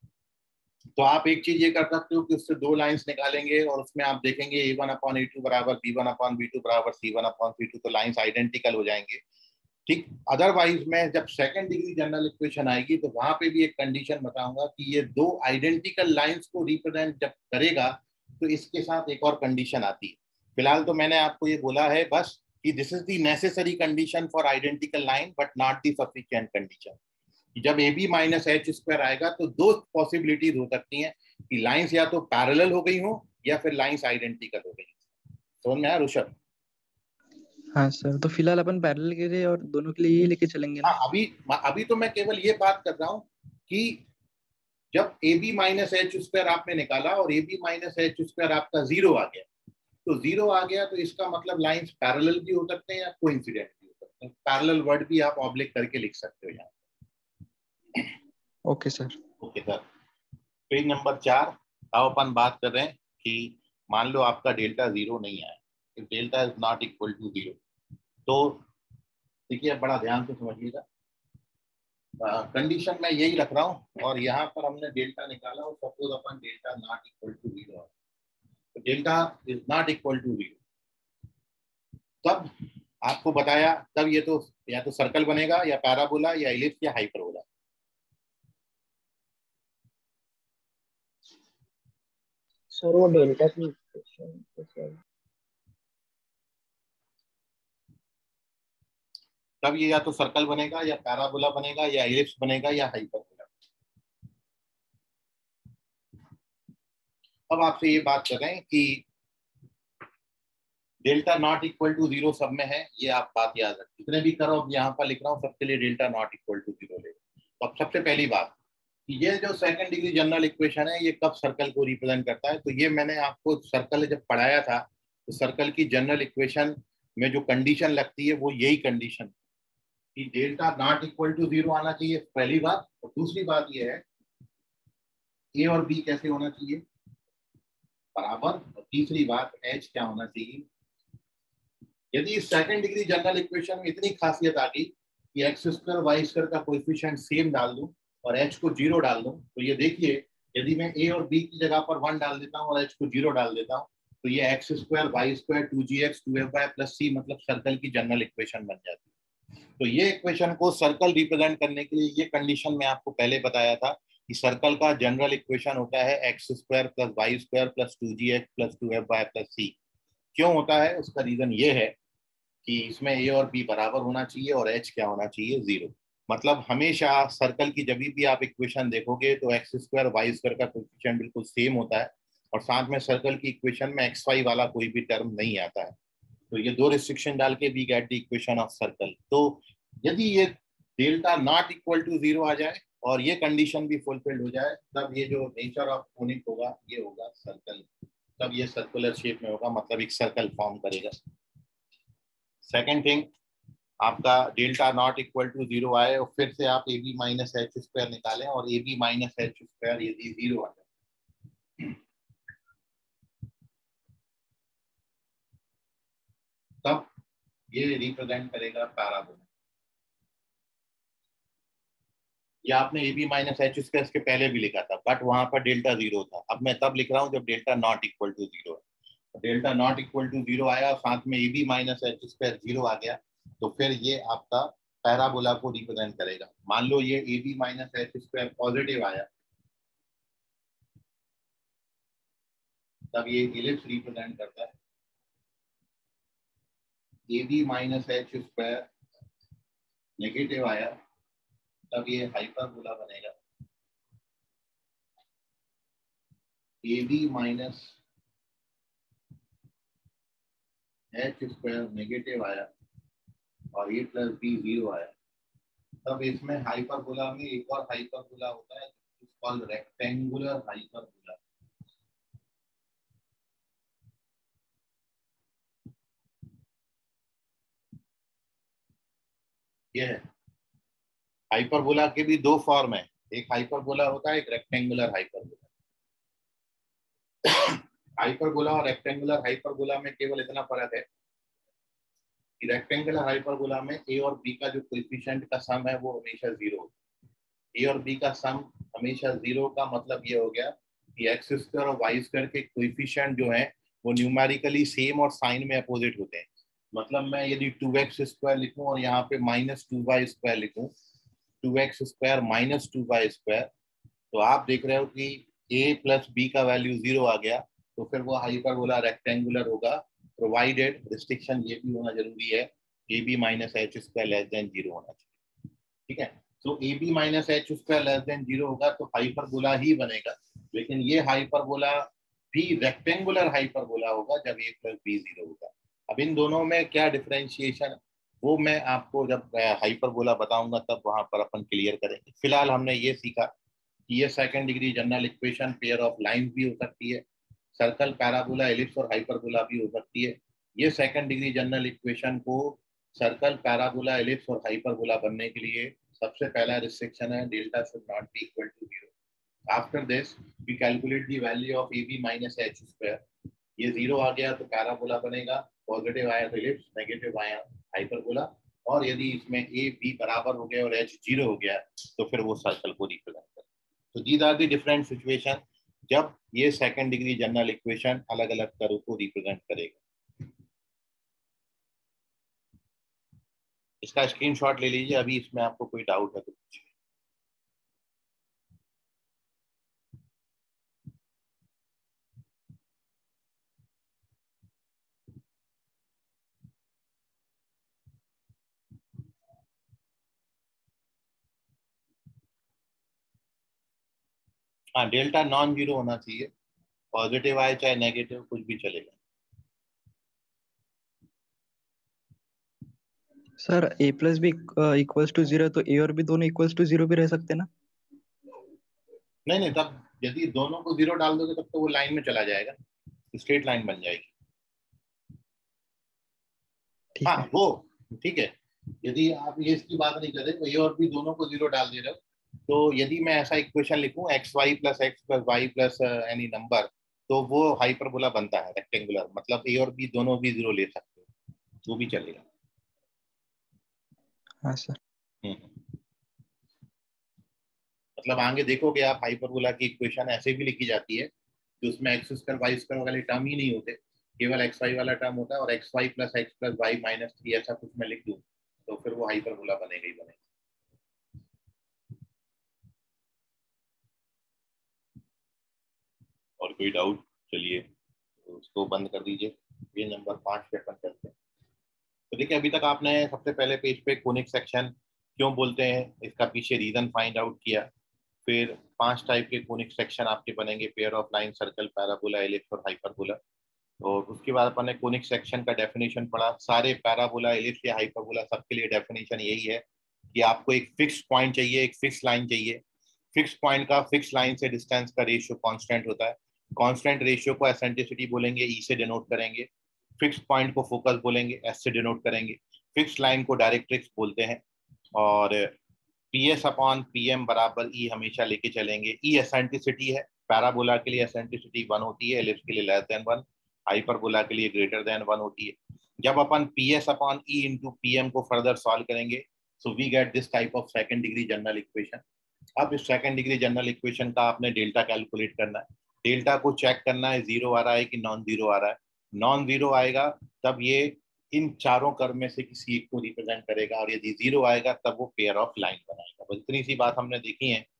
तो आप एक चीज ये कर सकते हो कि उससे दो लाइंस निकालेंगे और उसमें आप देखेंगे A one upon A two बराबर B one upon B two बराबर C one upon C two, तो लाइंस आइडेंटिकल हो जाएंगे। ठीक, अदरवाइज में जब सेकंड डिग्री जनरल इक्वेशन आएगी तो वहां पे भी एक कंडीशन बताऊंगा कि ये दो आइडेंटिकल लाइंस को रिप्रेजेंट जब करेगा तो इसके साथ एक और कंडीशन आती है। फिलहाल तो मैंने आपको ये बोला है बस कि this is the necessary condition for identical line but not the sufficient condition. जब A B minus H square आएगा तो दो पॉसिबिलिटीज हो सकती हैं कि लाइंस या तो पैरेलल हो गई हो या फिर लाइंस आइडेंटिकल हो गई। समझ में आया ऋषभ? हाँ सर, तो फिलहाल अपन पैरेलल के लिए और दोनों के लिए ये लेके चलेंगे ना? हाँ, अभी अभी तो मैं केवल ये बात कर रहा हूँ कि जब A B minus H square आपने निकाला और A B minus H square आपका जीरो आ गया, तो जीरो आ गया तो इसका मतलब लाइंस पैरेलल भी हो सकते हैं या कोइंसिडेंट भी हो सकते हैं। पैरेलल वर्ड भी आप ऑब्लिक करके लिख सकते हो यहाँ। Okay sir. Okay sir, page number चार। अब अपन बात कर रहे हैं कि मान लो आपका डेल्टा जीरो नहीं आया, if delta is not equal to zero, तो देखिए बड़ा ध्यान से समझिएगा। कंडीशन मैं यही रख रहा हूँ और यहाँ पर हमने डेल्टा निकाला और सपोज अपन delta not equal to zero, तो delta is not equal to zero, तब आपको बताया तब ये तो या तो सर्कल बनेगा या पैराबोला या इलिप्स या हाइपरबोला। सर वो डेल्टा की इक्वेशन कैसे? तब ये या तो सर्कल बनेगा या पैराबोला बनेगा या इलिप्स बनेगा या हाइपरबोला। अब आपसे ये बात कर रहे हैं कि delta not equal to zero सब में है, ये आप बात याद रखें। जितने भी करो यहाँ पर लिख रहा हूँ सबके लिए delta not equal to zero ले। तो अब सबसे पहली बात कि ये जो सेकंड डिग्री जनरल इक्वेशन है ये कब सर्कल को रिप्रेजेंट करता है, तो ये मैंने आपको सर्कल जब पढ़ाया था तो सर्कल की जनरल इक्वेशन में जो कंडीशन लगती है वो यही कंडीशन कि delta not equal to zero आना चाहिए, पहली बात। और दूसरी बात ये है ए और बी कैसे होना चाहिए, बराबर। और तीसरी बात एच क्या होना चाहिए। यदि इस सेकंड डिग्री जनरल इक्वेशन में इतनी खासियत आ गई कि एक्स स्क्वायर वाई स्क्वायर का कोएफिशिएंट सेम डाल दूं और एच को जीरो डाल दूं, तो ये देखिए यदि मैं ए और बी की जगह पर वन डाल देता हूँ और एच को जीरो डाल देता हूँ तो ये X square Y square two G X two F Y plus C मतलब सर्कल की जनरल इक्वेशन बन जाती है। तो ये इक्वेशन को सर्कल रिप्रेजेंट करने के लिए ये कंडीशन मैं आपको पहले बताया था कि सर्कल का जनरल इक्वेशन होता है X square plus Y square plus two G X plus two F Y plus C. क्यों होता है उसका रीजन ये है कि इसमें ए और बी बराबर होना चाहिए और एच क्या होना चाहिए, जीरो। मतलब हमेशा सर्कल की जब भी आप इक्वेशन देखोगे तो एक्स स्क्वायर वाई स्क्वायर का कोएफिशिएंट बिल्कुल सेम होता है और साथ में सर्कल की इक्वेशन में एक्स वाई वाला कोई भी टर्म नहीं आता है। तो ये दो रिस्ट्रिक्शन डाल के we get the equation of circle. तो यदि ये delta not equal to zero आ जाए और ये कंडीशन भी फुलफिल्ड हो जाए तब ये जो नेचर ऑफ कोनिक होगा ये होगा सर्कल, तब ये सर्कुलर शेप में होगा, मतलब एक सर्कल फॉर्म करेगा। सेकेंड थिंग, आपका delta not equal to zero आए और फिर से आप A B minus H square निकालें और A B minus H square यदि जीरो आ जाए तब ये रिप्रेजेंट करेगा पैराबोला। ये आपने A B minus H square के पहले भी लिखा था बट वहां पर डेल्टा जीरो था। अब मैं तब लिख रहा हूँ जब delta not equal to zero है। Delta not equal to zero आया और साथ में A B minus H square zero आ गया तो फिर ये आपका पैराबोला को रिप्रेजेंट करेगा। मान लो ये A B minus H square positive आया तब ये इलिप्स रिप्रेजेंट करता है। A B minus H square negative आया तब ये हाइपरबोला बनेगा। A B minus H square negative आया और ए प्लस बी जीरो आया तब इसमें हाइपरबोला में एक और हाइपरबोला होता है कॉल्ड रेक्टेंगुलर हाइपरबोला। ये है हाइपरबोला के भी दो फॉर्म है, एक हाइपरबोला होता है एक रेक्टेंगुलर हाइपरबोला। हाइपरबोला और रेक्टेंगुलर हाइपरबोला में केवल इतना फर्क है कि रेक्टेंगुलर हाइपरबोला में ए और बी का जो कोएफिशिएंट का सम है वो हमेशा जीरो, ए और बी का सम हमेशा जीरो का मतलब ये हो गया कि एक्स स्क्वायर और वाई स्क्वायर के कोएफिशिएंट जो है वो न्यूमेरिकली सेम और साइन में अपोजिट होते हैं। मतलब मैं यदि टू एक्स स्क्वायर लिखूं और यहाँ पे माइनस टू वाई स्क्वायर लिखूं, two X square minus two Y square, तो आप देख रहे हो कि ए प्लस बी का वैल्यू जीरो आ गया तो फिर वो हाइपरबोला रेक्टेंगुलर होगा, प्रोवाइडेड रिस्ट्रिक्शन ये भी होना जरूरी है A B minus H square less than zero होना चाहिए। ठीक है, तो A B minus H square less than zero होगा तो हाइपरबोला ही बनेगा, लेकिन ये हाइपरबोला भी रेक्टेंगुलर हाइपरबोला होगा जब ए प्लस बी जीरो होगा। अब इन दोनों में क्या डिफरेंशिएशन वो मैं आपको जब हाइपरबोला बताऊंगा तब वहां पर अपन क्लियर करेंगे। फिलहाल हमने ये सीखा कि ये second degree general equation pair of lines भी हो सकती है, सर्कल, पैराबोला, एलिप्स और हाइपरबोला भी हो सकती है। ये सेकंड डिग्री जनरल इक्वेशन को सर्कल, पैराबोला, एलिप्स और हाइपरबोला बनने के लिए सबसे पहला रिस्ट्रिक्शन है delta should not be equal to zero. After this we calculate the value of A B minus H square. ये जीरो आ गया तो पैराबोला बनेगा, पॉजिटिव आया तो एलिप्स, नेगेटिव आया हाइपरबोला, और यदि इसमें ए बी बराबर हो गया और एच जीरो हो गया तो फिर वो सर्कल को रिप्रेजेंट करेगा। तो these are the different situation जब ये सेकंड डिग्री जनरल इक्वेशन अलग अलग कर्व को रिप्रेजेंट करेगा। इसका स्क्रीनशॉट ले लीजिए, अभी इसमें आपको कोई डाउट है तो पूछिए। हाँ, डेल्टा नॉन जीरो होना चाहिए, पॉजिटिव आए चाहे नेगेटिव कुछ भी चलेगा। Sir A plus B equals to zero तो ए और बी दोनों इक्वल्स टू जीरो भी रह सकते हैं ना? नहीं नहीं, तब यदि दोनों को जीरो डाल दोगे तब तो वो लाइन में चला जाएगा, स्ट्रेट लाइन बन जाएगी। ठीक हाँ है। वो ठीक है, यदि आप ये इसकी बात नहीं कर रहे तो ए और बी दोनों को जीरो डाल दे रहे हो तो यदि मैं ऐसा इक्वेशन लिखूं X Y plus X plus Y plus any number तो वो हाइपरबोला बनता है रेक्टेंगुलर, मतलब ए और बी दोनों भी जीरो ले सकते हो, वो भी चलेगा। हाँ सर। मतलब मतलब आगे देखोगे आप हाइपरबोला की इक्वेशन ऐसे भी लिखी जाती है कि उसमें एक्स स्क्वायर वाई स्क्वायर वाले टर्म ही नहीं होते, केवल एक्स वाई वाला टर्म होता है और x Y plus X plus Y minus three ऐसा कुछ मैं लिख दूं तो फिर वो हाइपरबोला बनेगा ही बनेगा। और कोई डाउट? चलिए तो उसको बंद कर दीजिए। ये नंबर पाँच पे अपन चलते हैं। तो देखिए अभी तक आपने सबसे पहले पेज पे कोनिक सेक्शन क्यों बोलते हैं इसका पीछे रीजन फाइंड आउट किया। फिर पांच टाइप के कोनिक सेक्शन आपके बनेंगे, pair of line, circle, parabola, ellipse और हाइपरबोला। और उसके बाद अपन ने कोनिक सेक्शन का डेफिनेशन पढ़ा। सारे पैराबोला, एलिप्स या हाइपरबोला सबके लिए डेफिनेशन यही है कि आपको एक फिक्स पॉइंट चाहिए, एक फिक्स लाइन चाहिए। फिक्स पॉइंट का फिक्स लाइन से डिस्टेंस का रेशियो कांस्टेंट होता है। कांस्टेंट रेशियो को एसेंट्रिसिटी बोलेंगे, ई से डिनोट करेंगे। फिक्स पॉइंट को फोकस बोलेंगे, एस से डिनोट करेंगे। फिक्स लाइन को डायरेक्ट्रिक्स बोलते हैं। और P S upon P M बराबर ई हमेशा लेके चलेंगे। ई एसेंट्रिसिटी है, पैराबोला के लिए एसेंट्रिसिटी वन होती है, एलिप्स के लिए लेस देन वन, हाइपरबोला के लिए ग्रेटर देन वन होती है। जब अपन P S upon E into P M को फर्दर सॉल्व करेंगे so we get this type of second degree general equation. अब इस सेकंड डिग्री जनरल इक्वेशन का आपने डेल्टा कैलकुलेट करना है। डेल्टा को चेक करना है जीरो आ रहा है कि नॉन जीरो आ रहा है। नॉन जीरो आएगा तब ये इन चारों कर्व में से किसी एक को रिप्रेजेंट करेगा, और यदि जीरो आएगा तब वो पेयर ऑफ लाइन बनाएगा। बस इतनी सी बात हमने देखी है।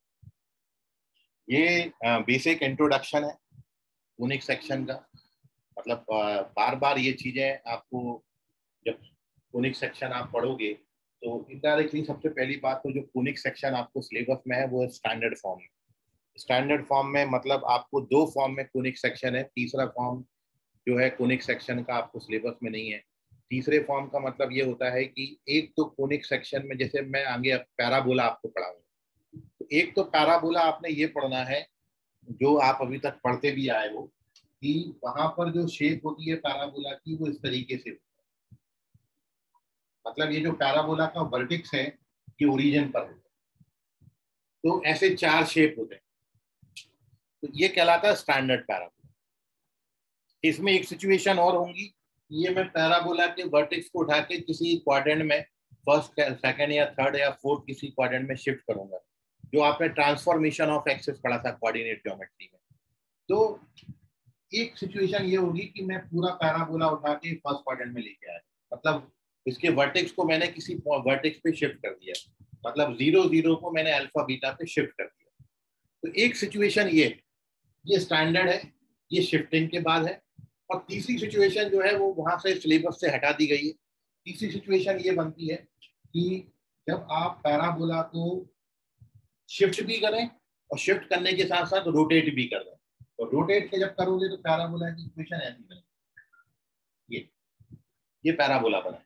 ये बेसिक इंट्रोडक्शन है कोनिक सेक्शन का। मतलब बार बार ये चीजें आपको जब कोनिक सेक्शन आप पढ़ोगे तो इनडायरेक्टली सबसे पहली बात तो जो कोनिक सेक्शन आपको सिलेबस में है वो है स्टैंडर्ड फॉर्म में। स्टैंडर्ड फॉर्म में मतलब आपको दो फॉर्म में कोनिक सेक्शन है, तीसरा फॉर्म जो है कोनिक सेक्शन का आपको सिलेबस में नहीं है। तीसरे फॉर्म का मतलब ये होता है कि एक तो कोनिक सेक्शन में, जैसे मैं आगे पैराबोला आपको पढ़ाऊंगा, तो एक तो पैराबोला आपने ये पढ़ना है जो आप अभी तक पढ़ते भी आए हो कि वहां पर जो शेप होती है पैराबोला की वो इस तरीके से होती है। मतलब ये जो पैराबोला का वर्टेक्स है ये ओरिजिन पर होता है, तो ऐसे चार शेप होते हैं, तो ये कहलाता है स्टैंडर्ड पैराबोला। इसमें एक सिचुएशन और होंगी, ये मैं पैराबोला के वर्टेक्स को उठा के किसी क्वाड्रेंट में फर्स्ट, सेकंड या थर्ड या फोर्थ किसी क्वाड्रेंट में शिफ्ट करूंगा, जो आपने ट्रांसफॉर्मेशन ऑफ एक्सिस पढ़ा था कोऑर्डिनेट ज्योमेट्री में। तो एक सिचुएशन ये होगी कि मैं पूरा पैराबोला उठा के फर्स्ट क्वाड्रेंट में लेके आया, मतलब इसके वर्टेक्स को मैंने किसी वर्टेक्स पे शिफ्ट कर दिया, मतलब जीरो जीरो को मैंने अल्फा बीटा पे शिफ्ट कर दिया। तो एक सिचुएशन ये ये स्टैंडर्ड है, ये शिफ्टिंग के बाद है। और तीसरी सिचुएशन जो है वो वहां से सिलेबस से हटा दी गई है। तीसरी सिचुएशन ये बनती है कि जब आप पैराबोला को शिफ्ट भी करें और शिफ्ट करने के साथ साथ रोटेट भी कर दें, तो रोटेट के जब करोगे तो पैराबोला की इक्वेशन ऐसी बनेगी। ये ये पैराबोला बना,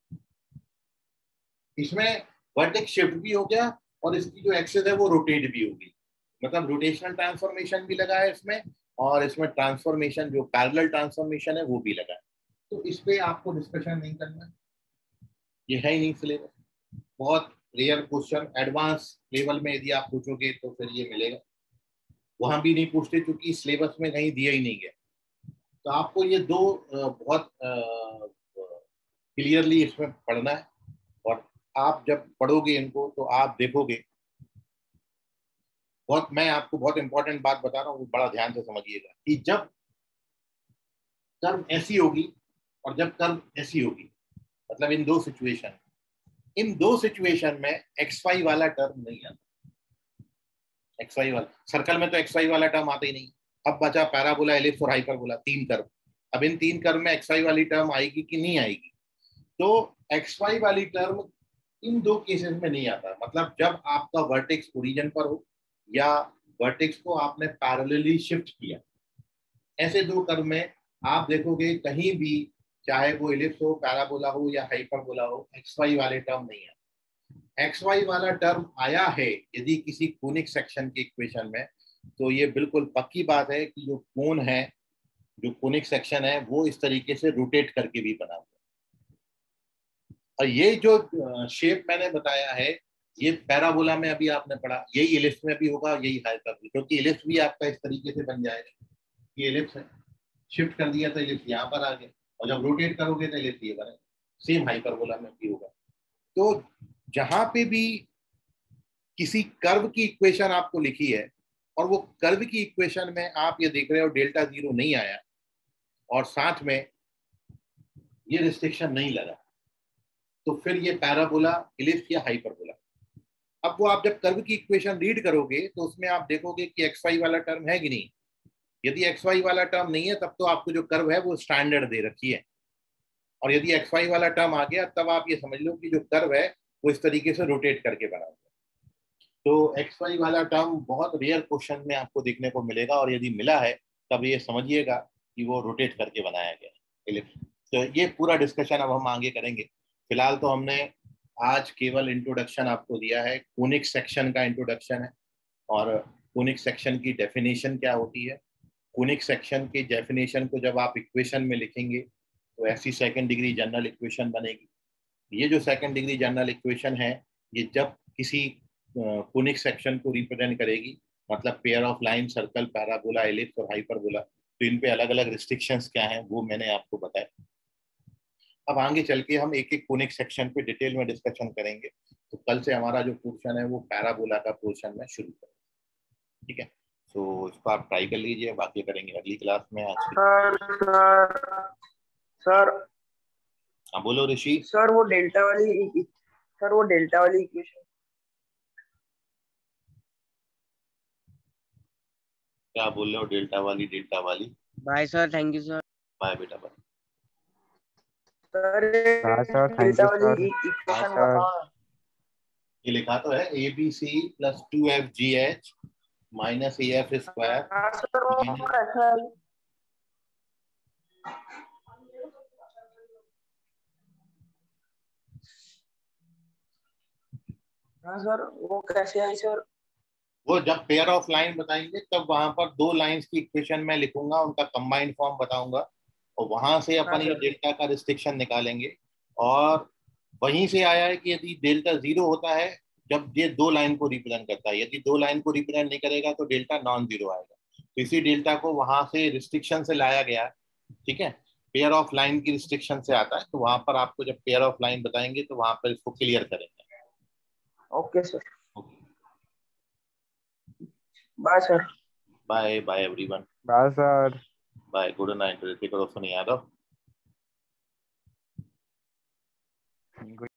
इसमें वर्टेक्स शिफ्ट भी हो गया और इसकी जो एक्सिस है वो रोटेट भी होगी, मतलब रोटेशनल ट्रांसफॉर्मेशन भी लगा है इसमें, और इसमें ट्रांसफॉर्मेशन जो पैरेलल ट्रांसफॉर्मेशन है वो भी लगा है। तो इस पे आपको डिस्कशन नहीं करना, ये है ही नहीं सिलेबस। बहुत रेयर क्वेश्चन एडवांस लेवल में यदि आप पूछोगे तो फिर ये मिलेगा, वहां भी नहीं पूछते क्योंकि सिलेबस में कहीं दिया ही नहीं गया। तो आपको ये दो बहुत क्लियरली इसमें पढ़ना है, और आप जब पढ़ोगे इनको तो आप देखोगे बहुत, मैं आपको बहुत इंपॉर्टेंट बात बता रहा हूँ, बड़ा ध्यान से समझिएगा कि जब कर्व ऐसी होगी और जब कर्व ऐसी होगी, मतलब इन दो सिचुएशन इन दो सिचुएशन में एक्स वाई वाला टर्म नहीं आता। एक्स वाई वाला सर्कल में तो एक्स वाई वाला टर्म आता ही नहीं। अब बचा पैराबोला, एलिप्स और हाइपरबोला, तीन कर्व। अब इन तीन कर्व में एक्स वाई वाली टर्म आएगी कि नहीं आएगी? तो एक्स वाई वाली टर्म इन दो केसेस में नहीं आता, मतलब जब आपका वर्टेक्स ओरिजिन पर हो या वर्टेक्स को आपने पैरेलली शिफ्ट किया, ऐसे दो कर्व में आप देखोगे कहीं भी, चाहे वो एलिप्स हो, पैराबोला हो या हाइपरबोला हो, एक्स वाई वाले टर्म नहीं आता। एक्स वाई वाला टर्म आया है यदि किसी कोनिक सेक्शन के इक्वेशन में, तो ये बिल्कुल पक्की बात है कि जो कोन है, जो कोनिक सेक्शन है, वो इस तरीके से रोटेट करके भी बना हुआ। और ये जो शेप मैंने बताया है ये पैराबोला में अभी आपने पढ़ा, यही एलिप्स में भी होगा, यही हाइपरबोला, क्योंकि एलिप्स भी आपका इस तरीके से बन जाएगा। ये एलिप्स है, शिफ्ट कर दिया तो एलिप्स यहाँ पर आ गया, और जब रोटेट करोगे तो एलिप्स ये बनेगा। सेम हाइपरबोला में भी होगा। तो जहां पे भी किसी कर्व की इक्वेशन आपको लिखी है और वो कर्व की इक्वेशन में आप ये देख रहे हो डेल्टा जीरो नहीं आया और साथ में ये रिस्ट्रिक्शन नहीं लगा, तो फिर ये पैराबोला, इलिप्स या हाइपरबोला। अब वो आप जब कर्व की इक्वेशन रीड करोगे तो उसमें आप देखोगे कि एक्स वाई वाला टर्म है कि नहीं। यदि एक्स वाई वाला टर्म नहीं है तब तो आपको जो कर्व है वो स्टैंडर्ड दे रखी है, और यदि एक्स वाई वाला टर्म आ गया तब आप ये समझ लो कि जो कर्व है वो इस तरीके से रोटेट करके बना हुआ है। तो एक्स वाई वाला टर्म बहुत रेयर क्वेश्चन में आपको देखने को मिलेगा, और यदि मिला है तब ये समझिएगा कि वो रोटेट करके बनाया गया है। तो ये पूरा डिस्कशन अब हम आगे करेंगे। फिलहाल तो हमने आज केवल इंट्रोडक्शन आपको दिया है, कोनिक सेक्शन का इंट्रोडक्शन है, और कोनिक सेक्शन की डेफिनेशन क्या होती है। कोनिक सेक्शन की डेफिनेशन को जब आप इक्वेशन में लिखेंगे तो ऐसी सेकंड डिग्री जनरल इक्वेशन बनेगी। ये जो सेकंड डिग्री जनरल इक्वेशन है ये जब किसी कोनिक सेक्शन को रिप्रेजेंट करेगी, मतलब pair of line, circle, parabola, ellipse और हाइपरबोला, तो इन पे अलग अलग रिस्ट्रिक्शंस क्या हैं वो मैंने आपको बताया। अब आगे चल के हम एक एक कोनिक सेक्शन पे डिटेल में डिस्कशन करेंगे। तो कल से हमारा जो पोर्शन है वो पैराबोला का पोर्शन में शुरू करेंगे, ठीक है। तो इसको आप ट्राई कर लीजिए, बाकी करेंगे अगली क्लास में। आज सर सर सर हाँ बोलो ऋषि। सर वो डेल्टा वाली सर वो डेल्टा वाली इक्वेशन क्या बोल रहे हो? डेल्टा वाली डेल्टा वाली bye sir, thank you sir. Bye बेटा बाय। सर हाँ सर, थैंक डेल्टा यू वाली सर। Equation sir. बताओ। ये लिखा तो है A B C plus two F G H minus A F square. हाँ सर वो कैसा है? हाँ सर वो कैसे है सर? वो जब पेयर ऑफ लाइन बताएंगे तब वहां पर दो लाइंस की इक्वेशन मैं लिखूंगा, उनका कंबाइंड फॉर्म बताऊंगा, और वहां से अपन ये डेल्टा का रिस्ट्रिक्शन निकालेंगे। और वहीं से आया है कि यदि डेल्टा जीरो होता है जब ये दो लाइन को रिप्रेजेंट करता है, यदि दो लाइन को रिप्रेजेंट नहीं करेगा तो डेल्टा नॉन जीरो आएगा। तो इसी डेल्टा को वहां से रिस्ट्रिक्शन से लाया गया है, ठीक है। पेयर ऑफ लाइन की रिस्ट्रिक्शन से आता है, तो वहां पर आपको जब पेयर ऑफ लाइन बताएंगे तो वहां पर इसको क्लियर करेंगे। Okay sir, okay, bye sir. Bye bye everyone. Bye sir. Bye, good night Ritik और यादव।